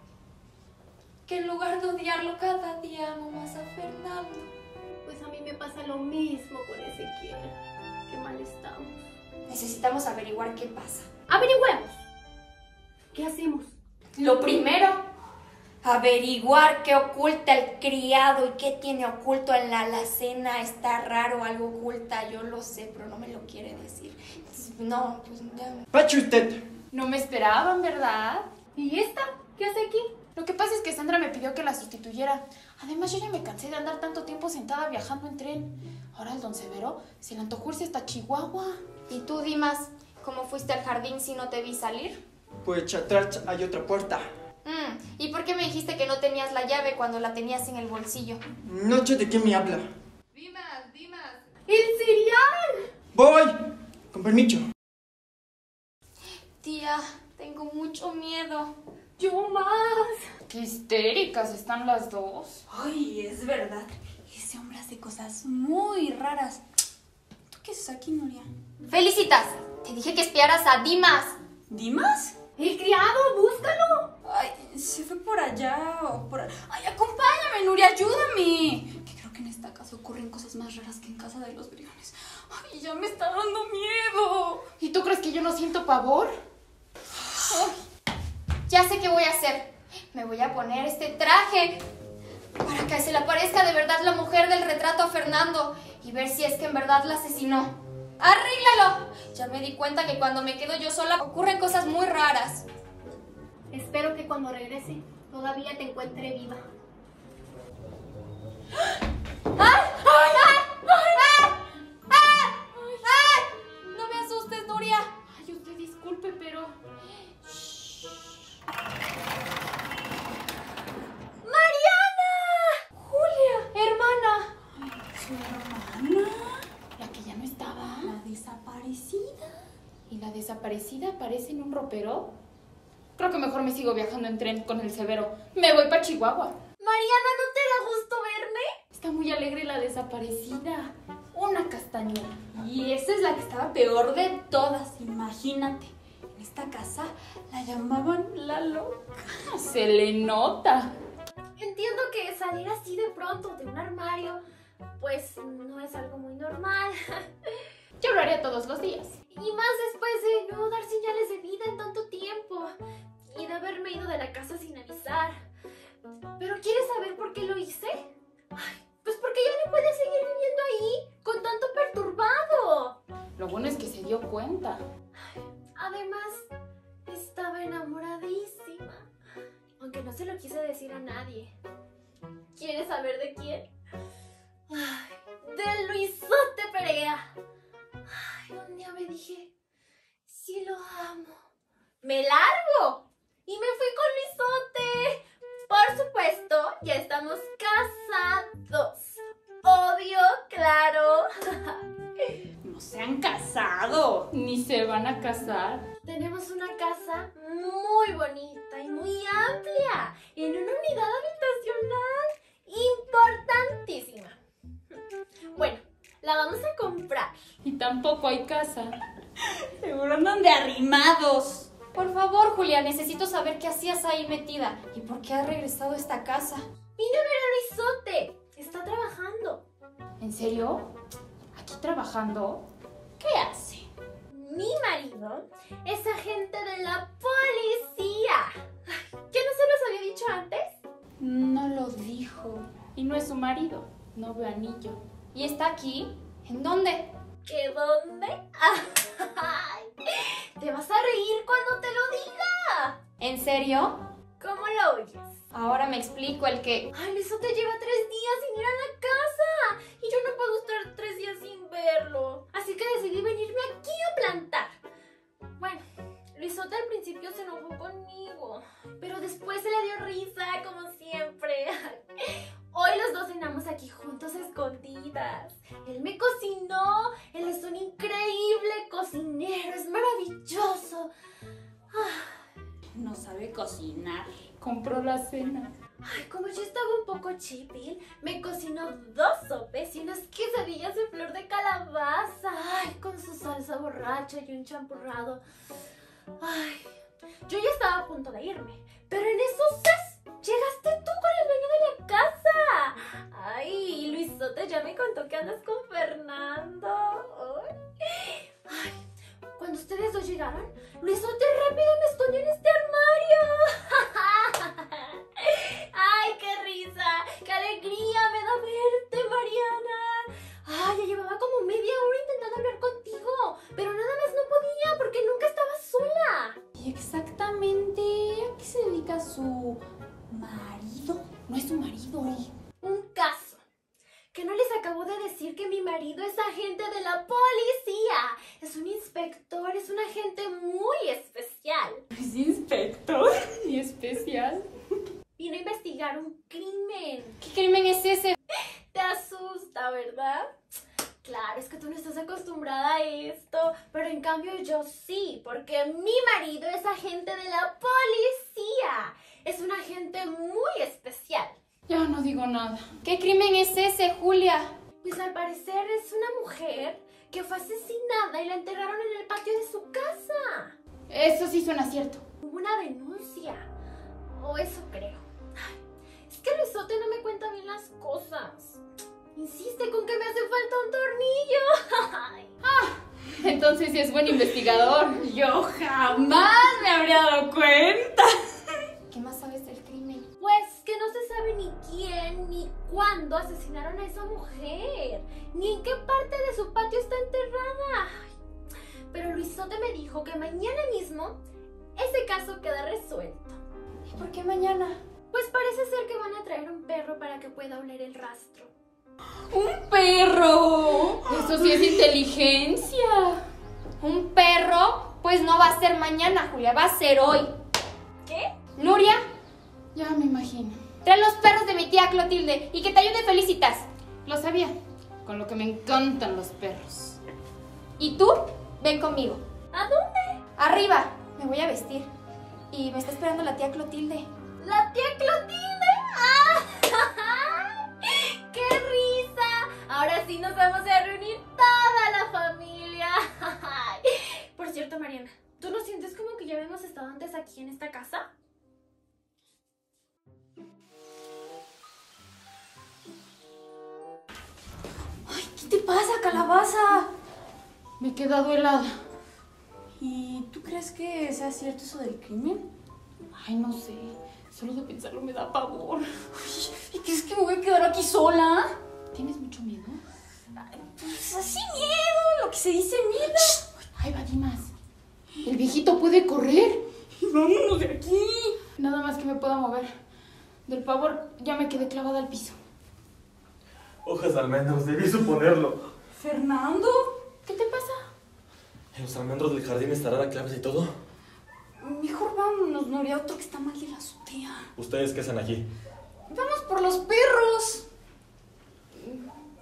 Que en lugar de odiarlo cada día amo más a Fernando. Pues a mí me pasa lo mismo con Ezequiel. Qué mal estamos. Necesitamos averiguar qué pasa. ¡Averigüemos! ¿Qué hacemos? Lo primero, averiguar qué oculta el criado y qué tiene oculto en la alacena. Está raro, algo oculta, yo lo sé, pero no me lo quiere decir. No, pues ya. Pache usted. No me esperaban, ¿verdad? ¿Y esta? ¿Qué hace aquí? Lo que pasa es que Sandra me pidió que la sustituyera. Además, yo ya me cansé de andar tanto tiempo sentada viajando en tren. Ahora al don Severo se le antojó irse hasta Chihuahua. ¿Y tú, Dimas, cómo fuiste al jardín si no te vi salir? Pues atrás hay otra puerta. ¿Y por qué me dijiste que no tenías la llave cuando la tenías en el bolsillo? No sé de qué me habla. Dimas. ¡El cereal! Voy. Con permiso. Tía, tengo mucho miedo. ¡Yo más! Qué histéricas están las dos. Ay, es verdad. Ese hombre hace cosas muy raras. ¿Tú qué haces aquí, Nuria? Felicitas, te dije que espiaras a Dimas. ¿Dimas? ¡El criado! ¡Búscalo! Ay, se fue por allá o por... Ay, acompáñame, Nuria, ayúdame. Que creo que en esta casa ocurren cosas más raras que en casa de los Briones. Ay, ya me está dando miedo. ¿Y tú crees que yo no siento pavor? Ya sé qué voy a hacer. Me voy a poner este traje para que se le aparezca de verdad la mujer del retrato a Fernando y ver si es que en verdad la asesinó. ¡Arréglalo! Ya me di cuenta que cuando me quedo yo sola ocurren cosas muy raras. Espero que cuando regrese todavía te encuentre viva. ¡Ay! ¡Ay! ¡Ay! ¡Ay! ¡Ay! No me asustes, Nuria. Ay, usted disculpe, pero... ¡Mariana! ¡Julia! ¡Hermana! ¿Su hermana? La que ya no estaba. La desaparecida. ¿Y la desaparecida aparece en un ropero? Creo que mejor me sigo viajando en tren con el Severo. Me voy para Chihuahua. Mariana, ¿no te da gusto verme? Está muy alegre la desaparecida. Una castañuela. Y esa es la que estaba peor de todas, imagínate. En esta casa la llamaban la loca. Se le nota. Entiendo que salir así de pronto de un armario, pues no es algo muy normal. Yo lo haría todos los días. Y más después de no dar señales de vida en tanto tiempo. Y de haberme ido de la casa sin avisar. ¿Pero quieres saber por qué lo hice? Ay, pues porque ya no puede seguir viviendo ahí, con tanto perturbado. Lo bueno es que se dio cuenta. Además, estaba enamoradísima. Aunque no se lo quise decir a nadie. ¿Quieres saber de quién? Ay, de Luisote Perea. Ay, un día me dije, sí lo amo. ¡Me largo! Y me fui con Luisote. Por supuesto, ya estamos casados. Obvio, claro. No se han casado, ni se van a casar. Tenemos una casa muy bonita y muy amplia, en una unidad habitacional importantísima. Bueno, la vamos a comprar. Y tampoco hay casa. Seguro andan de arrimados. Por favor, Julia, necesito saber qué hacías ahí metida y por qué has regresado a esta casa. Vine a ver a Luisote. Está trabajando. ¿En serio? ¿Aquí trabajando? ¿Qué hace? Mi marido es agente de la policía. ¿Qué no se los había dicho antes? No lo dijo. Y no es su marido. No veo anillo. ¿Y está aquí? ¿En dónde? ¿Qué dónde? Ay, te vas a reír cuando te lo diga. ¿En serio? ¿Cómo lo oyes? Ahora me explico el que... Ay, Luisote lleva 3 días sin ir a la casa. Y yo no puedo estar 3 días sin verlo. Así que decidí venirme aquí a plantar. Bueno, Luisote al principio se enojó conmigo. Pero después se le dio risa, como siempre. Hoy los dos cenamos aquí juntos a escondidas. Él me cocinó. Él es un increíble cocinero. Es maravilloso. No sabe cocinar. Compró la cena. Ay, como yo estaba un poco chipil, me cocinó 2 sopes y unas quesadillas de flor de calabaza. Ay, con su salsa borracha y un champurrado. Ay, yo ya estaba a punto de irme, pero en eso llegaste tú con el dueño de la casa. Ay, Luisote ya me contó que andas con Fernando. Ay, cuando ustedes dos llegaron, Luisote rápido me escondió en este armario. ¡Ay, qué risa! ¡Qué alegría me da verte, Mariana! ¡Ay, ya llevaba como media hora intentando hablar contigo! Pero nada más no podía porque nunca estaba sola. ¿Y exactamente a qué se dedica su marido? No es su marido. Un caso. ¿Que no les acabo de decir que mi marido es agente de la policía? Es un inspector, es un agente muy especial. ¿Es inspector? ¿Y especial? Vino a investigar un crimen. ¿Qué crimen es ese? Te asusta, ¿verdad? Claro, es que tú no estás acostumbrada a esto, pero en cambio yo sí, porque mi marido es agente de la policía. Es un agente muy especial. Ya no digo nada. ¿Qué crimen es ese, Julia? Pues al parecer es una mujer que fue asesinada y la enterraron en el patio de su casa. Eso sí suena cierto. Hubo una denuncia, o eso creo. Ay, es que Luisote no me cuenta bien las cosas. Insiste con que me hace falta un tornillo. Entonces sí es buen investigador. Yo jamás me habría dado cuenta. ¿Qué más sabes del crimen? Pues que no se sabe ni quién ni cuándo asesinaron a esa mujer, ni en qué parte de su patio está enterrada. Ay, pero Luisote me dijo que mañana mismo ese caso queda resuelto. ¿Y por qué mañana? Pues parece ser que van a traer un perro para que pueda oler el rastro. ¡Un perro! Eso sí es inteligencia. ¿Un perro? Pues no va a ser mañana, Julia, va a ser hoy. ¿Qué? Nuria, Ya me imagino. trae los perros de mi tía Clotilde y que te ayude Felicitas. Lo sabía. Con lo que me encantan los perros. Y tú, ven conmigo. ¿A dónde? Arriba, me voy a vestir. Y me está esperando la tía Clotilde. ¿La tía Clotilde? ¡Ah! ¡Qué risa! Ahora sí nos vamos a reunir toda la familia. Por cierto, Mariana, ¿tú no sientes como que ya habíamos estado antes aquí en esta casa? Ay, ¿qué te pasa, calabaza? Me he quedado helada. ¿Y tú crees que sea cierto eso del crimen? Ay, no sé. Solo de pensarlo me da pavor. ¿Y crees que me voy a quedar aquí sola? ¿Tienes mucho miedo? Pues así miedo, lo que se dice miedo. Ay, va, Dimas. El viejito puede correr. Vámonos de aquí. Nada más que me pueda mover. Del pavor ya me quedé clavada al piso. Hojas de almendros, debí suponerlo. ¿Fernando? ¿Qué te pasa? ¿En los almendros del jardín estará la clave y todo? Mejor vámonos, Nuria, otro que está mal de la azotea. ¿Ustedes qué hacen aquí? Vamos por los perros.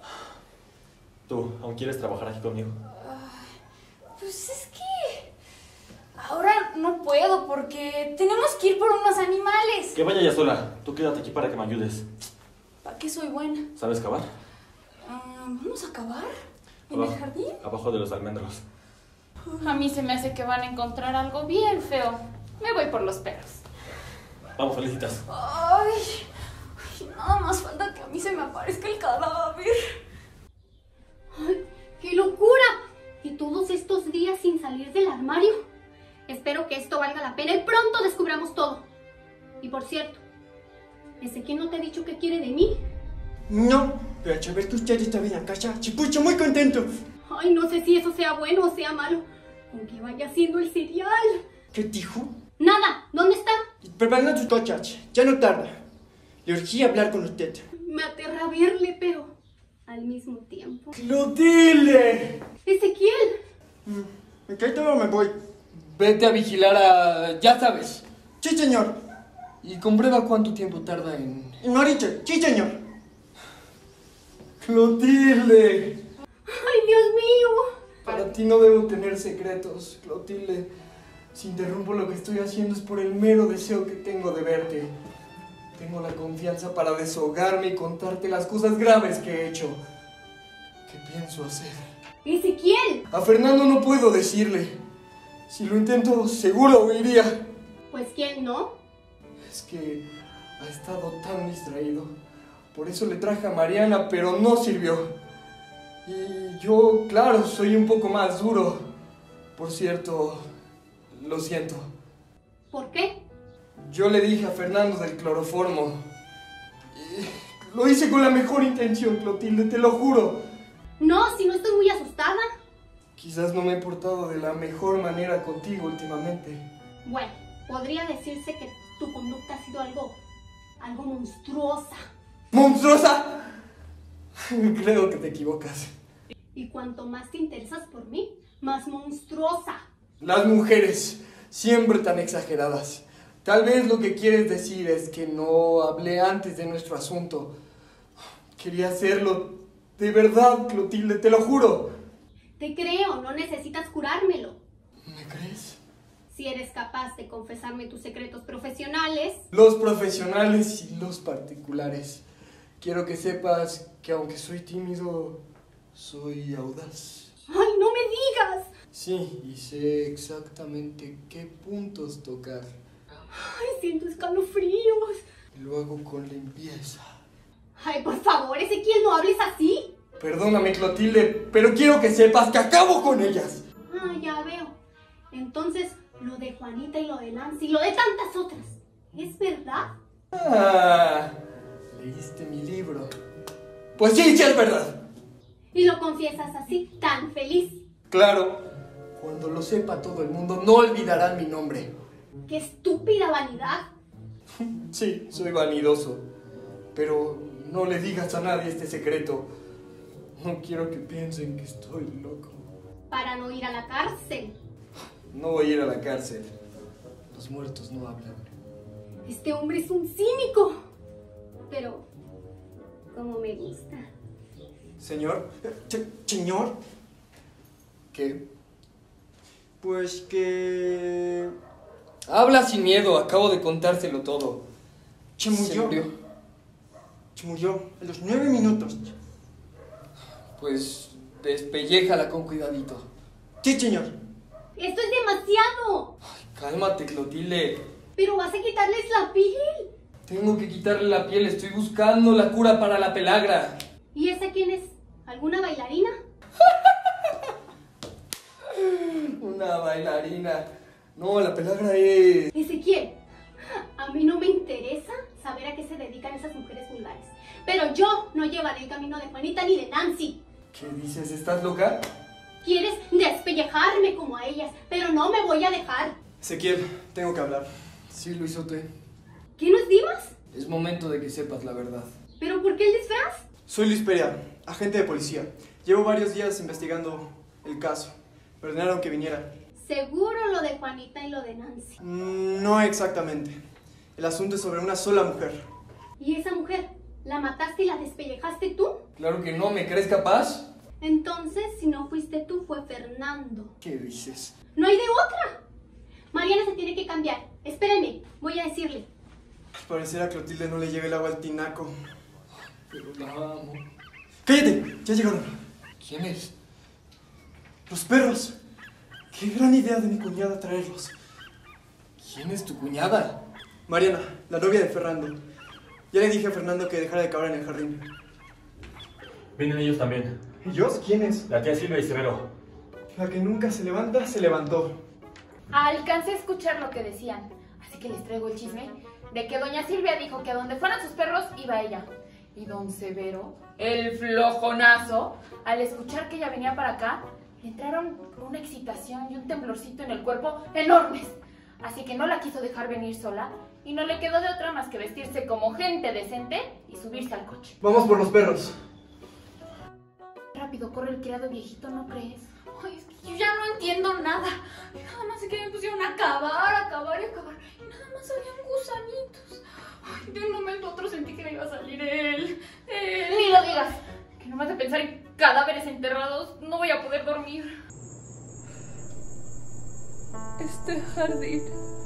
¿Tú aún quieres trabajar aquí conmigo? Pues es que ahora no puedo porque tenemos que ir por unos animales. Que vaya ya sola. Tú quédate aquí para que me ayudes. ¿Para qué soy buena? ¿Sabes cavar? ¿Vamos a cavar? ¿En el jardín? Abajo de los almendros. A mí se me hace que van a encontrar algo bien feo. Me voy por los perros. Vamos, Felicitas. Ay, nada más falta que a mí se me aparezca el cadáver. ¡Ay, qué locura! ¿Y todos estos días sin salir del armario? Espero que esto valga la pena y pronto descubramos todo. Y por cierto, ¿Ezequiel no te ha dicho qué quiere de mí? No, pero al saber que usted estaba en la casa, se puso muy contento. Ay, no sé si eso sea bueno o sea malo. Con que vaya haciendo el cereal. ¿Qué dijo? Nada, ¿dónde está? Preparando sus cosas, ya no tarda. Le urgía hablar con usted. Me aterra verle, pero al mismo tiempo. ¡Clotilde! ¡Ezequiel! ¿Me cae todo o me voy? Vete a vigilar a... ya sabes. Sí, señor. Y comprueba cuánto tiempo tarda en... Noriche, sí, señor. ¡Clotilde! ¡Ay, Dios mío! Para ti no debo tener secretos, Clotilde. Si interrumpo lo que estoy haciendo es por el mero deseo que tengo de verte. Tengo la confianza para desahogarme y contarte las cosas graves que he hecho. ¿Qué pienso hacer? ¡Ezequiel! A Fernando no puedo decirle. Si lo intento, seguro huiría. Pues ¿quién no? Es que ha estado tan distraído. Por eso le traje a Mariana, pero no sirvió. Y yo, claro, soy un poco más duro. Por cierto, lo siento. ¿Por qué? Yo le dije a Fernando del cloroformo. Y lo hice con la mejor intención, Clotilde, te lo juro. No, si no estoy muy asustada. Quizás no me he portado de la mejor manera contigo últimamente. Bueno, podría decirse que tu conducta ha sido algo monstruosa. ¿Monstruosa? Creo que te equivocas. Y cuanto más te interesas por mí, más monstruosa. Las mujeres, siempre tan exageradas. Tal vez lo que quieres decir es que no hablé antes de nuestro asunto. Quería hacerlo de verdad, Clotilde, te lo juro. Te creo, no necesitas jurármelo. ¿Me crees? Si eres capaz de confesarme tus secretos profesionales. Los profesionales y los particulares. Quiero que sepas que aunque soy tímido, soy audaz. ¡Ay, no me digas! Sí, y sé exactamente qué puntos tocar. ¡Ay, siento escalofríos! Y lo hago con limpieza. ¡Ay, por favor, Ezequiel, no hables así! Perdóname, Clotilde, pero quiero que sepas que acabo con ellas. Ah, ya veo. Entonces, lo de Juanita y lo de Nancy y lo de tantas otras, ¿es verdad? Ah, leíste mi libro. Pues sí, sí es verdad. Y lo confiesas así, tan feliz. Claro, cuando lo sepa todo el mundo, no olvidarán mi nombre. ¡Qué estúpida vanidad! Sí, soy vanidoso. Pero no le digas a nadie este secreto. No quiero que piensen que estoy loco. Para no ir a la cárcel. No voy a ir a la cárcel. Los muertos no hablan. Este hombre es un cínico. Pero, como me gusta. Señor. ¿Señor? ¿Qué? Pues que... Habla sin miedo, acabo de contárselo todo. Se murió. Se murió a los 9 minutos. Pues despelléjala con cuidadito. Sí, señor. ¡Esto es demasiado! Ay, cálmate, Clotilde. Pero vas a quitarles la piel. Tengo que quitarle la piel, estoy buscando la cura para la pelagra. ¿Y esa quién es? ¿Alguna bailarina? Una bailarina. No, la pelagra es... Ezequiel, a mí no me interesa saber a qué se dedican esas mujeres vulgares. Pero yo no llevaré el camino de Juanita ni de Nancy. ¿Qué dices? ¿Estás loca? Quieres despellejarme como a ellas, pero no me voy a dejar. Ezequiel, tengo que hablar. Sí, Luisote. ¿Quién no es Dimas? Es momento de que sepas la verdad. ¿Pero por qué el disfraz? Soy Luis Perea, agente de policía. Llevo varios días investigando el caso. Me ordenaron que viniera. Seguro lo de Juanita y lo de Nancy. No exactamente. El asunto es sobre una sola mujer. ¿Y esa mujer? ¿La mataste y la despellejaste tú? Claro que no, ¿me crees capaz? Entonces, si no fuiste tú, fue Fernando. ¿Qué dices? ¡No hay de otra! Mariana se tiene que cambiar. Espérenme, voy a decirle. Al parecer a Clotilde no le llega el agua al tinaco. Pero la amo. ¡Cállate! Ya llegaron. ¿Quiénes? ¡Los perros! ¡Qué gran idea de mi cuñada traerlos! ¿Quién es tu cuñada? Mariana, la novia de Fernando. Ya le dije a Fernando que dejara de cavar en el jardín. Vienen ellos también. ¿Ellos? ¿Quiénes? La tía Silvia y Severo. La que nunca se levanta, se levantó. Alcancé a escuchar lo que decían, así que les traigo el chisme de que doña Silvia dijo que a donde fueran sus perros iba ella. Y don Severo, el flojonazo, al escuchar que ella venía para acá, le entraron una excitación y un temblorcito en el cuerpo enormes. Así que no la quiso dejar venir sola y no le quedó de otra más que vestirse como gente decente y subirse al coche. Vamos por los perros. Rápido, corre el criado viejito, ¿no crees? Ay, es que yo ya no entiendo nada. Nada más sé que me pusieron a cavar. Y nada más habían gusanitos. Ay, de un momento a otro sentí que me iba a salir él. Ni lo digas, que nomás de pensar en cadáveres enterrados no voy a poder dormir. Este jardín.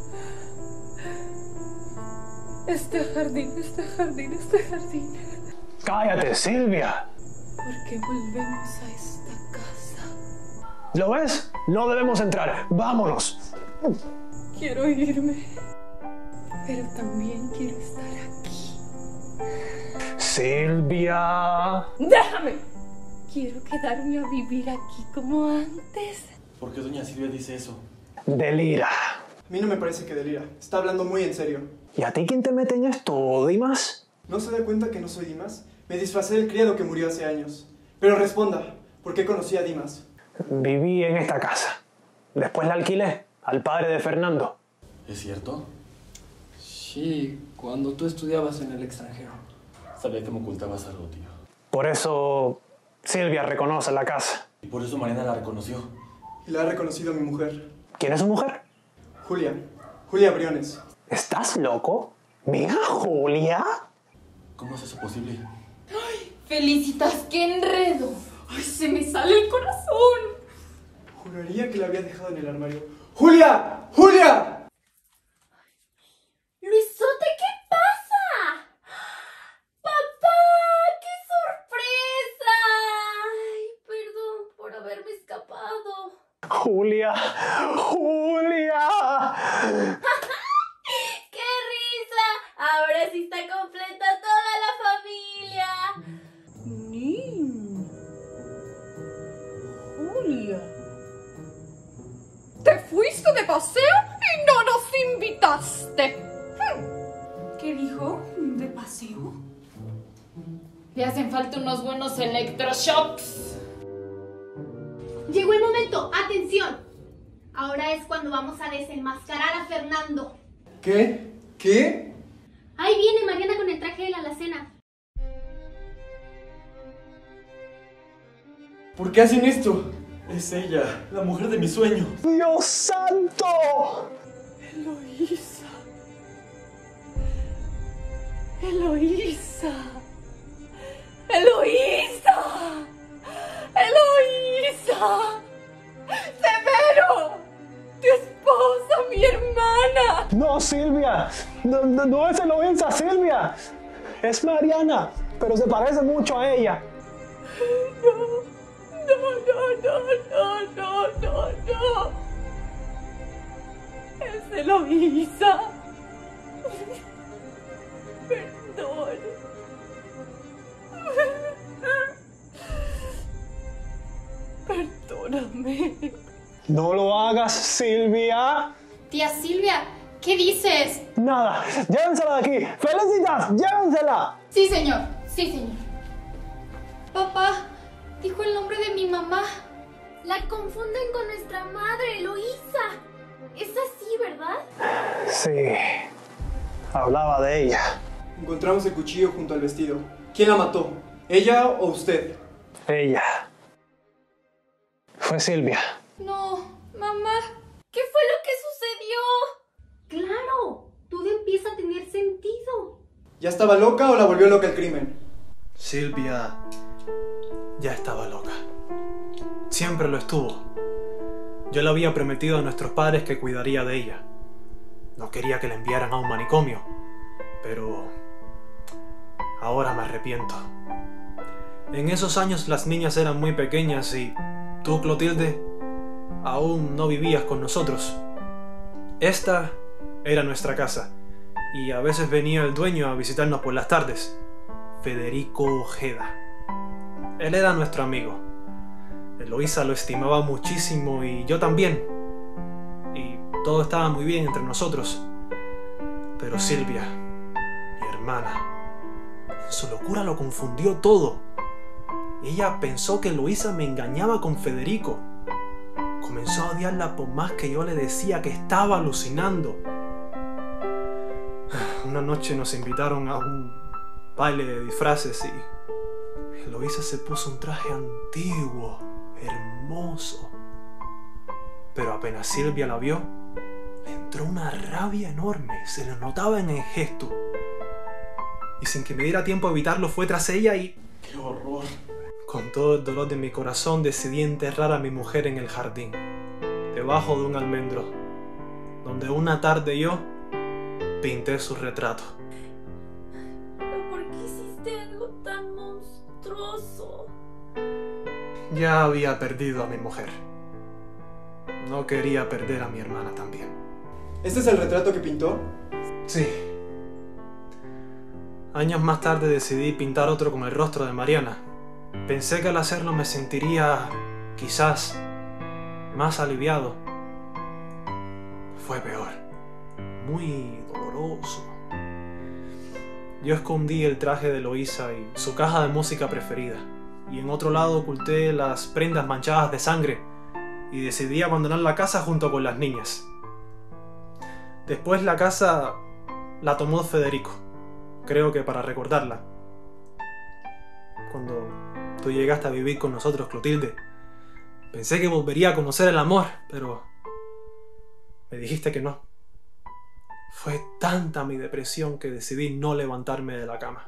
¡Cállate, Silvia! ¿Por qué volvemos a esta casa? ¿Lo ves? No debemos entrar. ¡Vámonos! Quiero irme, pero también quiero estar aquí. ¡Silvia! ¡Déjame! Quiero quedarme a vivir aquí como antes. ¿Por qué doña Silvia dice eso? Delira. A mí no me parece que delira. Está hablando muy en serio. ¿Y a ti quién te mete en esto, Dimas? ¿No se da cuenta que no soy Dimas? Me disfracé del criado que murió hace años. Pero responda, ¿por qué conocí a Dimas? Viví en esta casa. Después la alquilé al padre de Fernando. ¿Es cierto? Sí, cuando tú estudiabas en el extranjero. Sabía que me ocultabas algo, tío. Por eso Silvia reconoce la casa. Y por eso Mariana la reconoció. Y la ha reconocido mi mujer. ¿Quién es su mujer? Julia Briones. ¿Estás loco? ¿Mi hija Julia? ¿Cómo es eso posible? ¡Ay! ¡Felicitas! ¡Qué enredo! ¡Ay! ¡Se me sale el corazón! Juraría que la había dejado en el armario. ¡Julia! ¡Julia! ¡Luisote, qué pasa! ¡Papá! ¡Qué sorpresa! ¡Ay, perdón por haberme escapado! ¡Julia! ¡Julia! ¡Qué risa! Ahora sí está completa toda la familia. Julia. ¿Te fuiste de paseo y no nos invitaste? ¿Qué dijo? ¿De paseo? Le hacen falta unos buenos electroshocks. Llegó el momento, atención. Ahora es cuando vamos a desenmascarar a Fernando. ¿Qué? ¿Qué? Ahí viene Mariana con el traje de la alacena. ¿Por qué hacen esto? Es ella, la mujer de mis sueños. ¡Dios santo! Eloísa. Eloísa. Eloísa. Eloísa. Severo. Tu esposa, mi hermana. No, Silvia. No es Eloísa, Silvia. Es Mariana, pero se parece mucho a ella. No. Es Eloísa. Perdón. Perdóname. No lo hagas, Silvia. Tía Silvia, ¿qué dices? Nada, llévensela de aquí. ¡Felicitas! ¡Llévensela! Sí, señor. Sí, señor. Papá, dijo el nombre de mi mamá. La confunden con nuestra madre, Eloísa. Es así, ¿verdad? Sí. Hablaba de ella. Encontramos el cuchillo junto al vestido. ¿Quién la mató? ¿Ella o usted? Ella. Fue Silvia. No, mamá. ¿Qué fue lo que sucedió? Claro, todo empieza a tener sentido. ¿Ya estaba loca o la volvió loca el crimen? Silvia ya estaba loca. siempre lo estuvo. Yo le había prometido a nuestros padres que cuidaría de ella. No quería que la enviaran a un manicomio, pero ahora me arrepiento. En esos años las niñas eran muy pequeñas y tú, Clotilde, aún no vivías con nosotros. Esta era nuestra casa y a veces venía el dueño a visitarnos por las tardes, Federico Ojeda. Él era nuestro amigo. Eloísa lo estimaba muchísimo y yo también. Y todo estaba muy bien entre nosotros. Pero Silvia, mi hermana, en su locura lo confundió todo. Ella pensó que Eloísa me engañaba con Federico. Comenzó a odiarla por más que yo le decía que estaba alucinando. Una noche nos invitaron a un baile de disfraces y Eloísa se puso un traje antiguo, hermoso. Pero apenas Silvia la vio, le entró una rabia enorme, se le notaba en el gesto. Y sin que me diera tiempo a evitarlo, fue tras ella y... ¡Qué horror! Con todo el dolor de mi corazón decidí enterrar a mi mujer en el jardín, debajo de un almendro, donde una tarde yo pinté su retrato. ¿Pero por qué hiciste algo tan monstruoso? Ya había perdido a mi mujer. No quería perder a mi hermana también. ¿Este es el retrato que pintó? Sí. Años más tarde decidí pintar otro con el rostro de Mariana. Pensé que al hacerlo me sentiría, quizás, más aliviado. Fue peor. Muy doloroso. Yo escondí el traje de Eloísa y su caja de música preferida. Y en otro lado oculté las prendas manchadas de sangre. Y decidí abandonar la casa junto con las niñas. Después la casa la tomó Federico. Creo que para recordarla. Cuando tú llegaste a vivir con nosotros, Clotilde, pensé que volvería a conocer el amor, pero me dijiste que no. Fue tanta mi depresión que decidí no levantarme de la cama.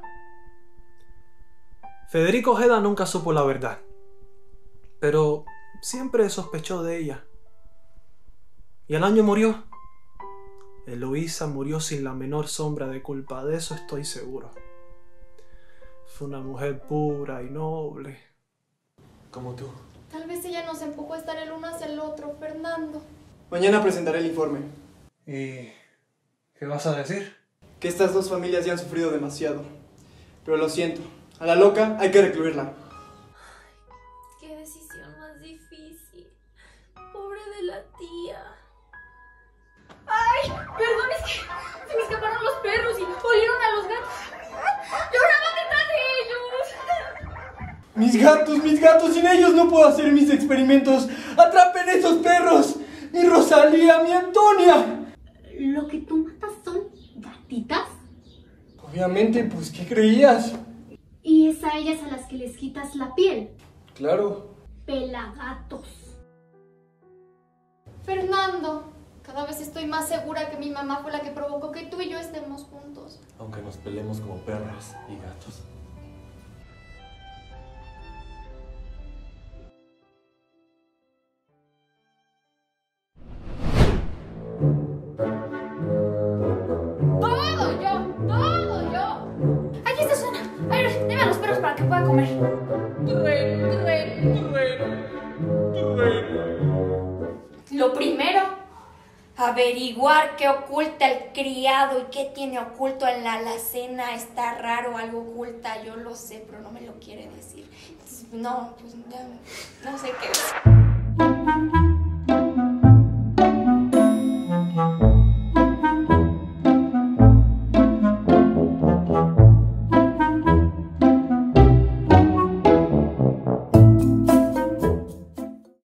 Federico Ojeda nunca supo la verdad, pero siempre sospechó de ella. Y al año murió. Eloísa murió sin la menor sombra de culpa, de eso estoy seguro. Fue una mujer pura y noble. Como tú. Tal vez ella nos empujó a estar el uno hacia el otro, Fernando. Mañana presentaré el informe. ¿Y qué vas a decir? Que estas dos familias ya han sufrido demasiado. Pero lo siento, a la loca hay que recluirla. Qué decisión más difícil. Pobre de la tía. Ay, perdón, es que se me escaparon los perros y olieron a los gatos. ¡Lloraban detrás de ellos! Mis gatos, sin ellos no puedo hacer mis experimentos. ¡Atrapen esos perros! ¡Mi Rosalía, mi Antonia! ¿Lo que tú matas son gatitas? Obviamente, pues, ¿qué creías? ¿Y es a ellas a las que les quitas la piel? Claro. Pelagatos. Fernando, cada vez estoy más segura que mi mamá fue la que provocó que tú y yo estemos juntos. Aunque nos peleemos como perros y gatos. ¡Todo yo! Aquí está Susana. A ver, dime a los perros para que pueda comer. Lo primero, averiguar qué oculta el criado y qué tiene oculto en la alacena. Está raro, algo oculta, yo lo sé, pero no me lo quiere decir. Entonces, no, pues ya, no sé qué es.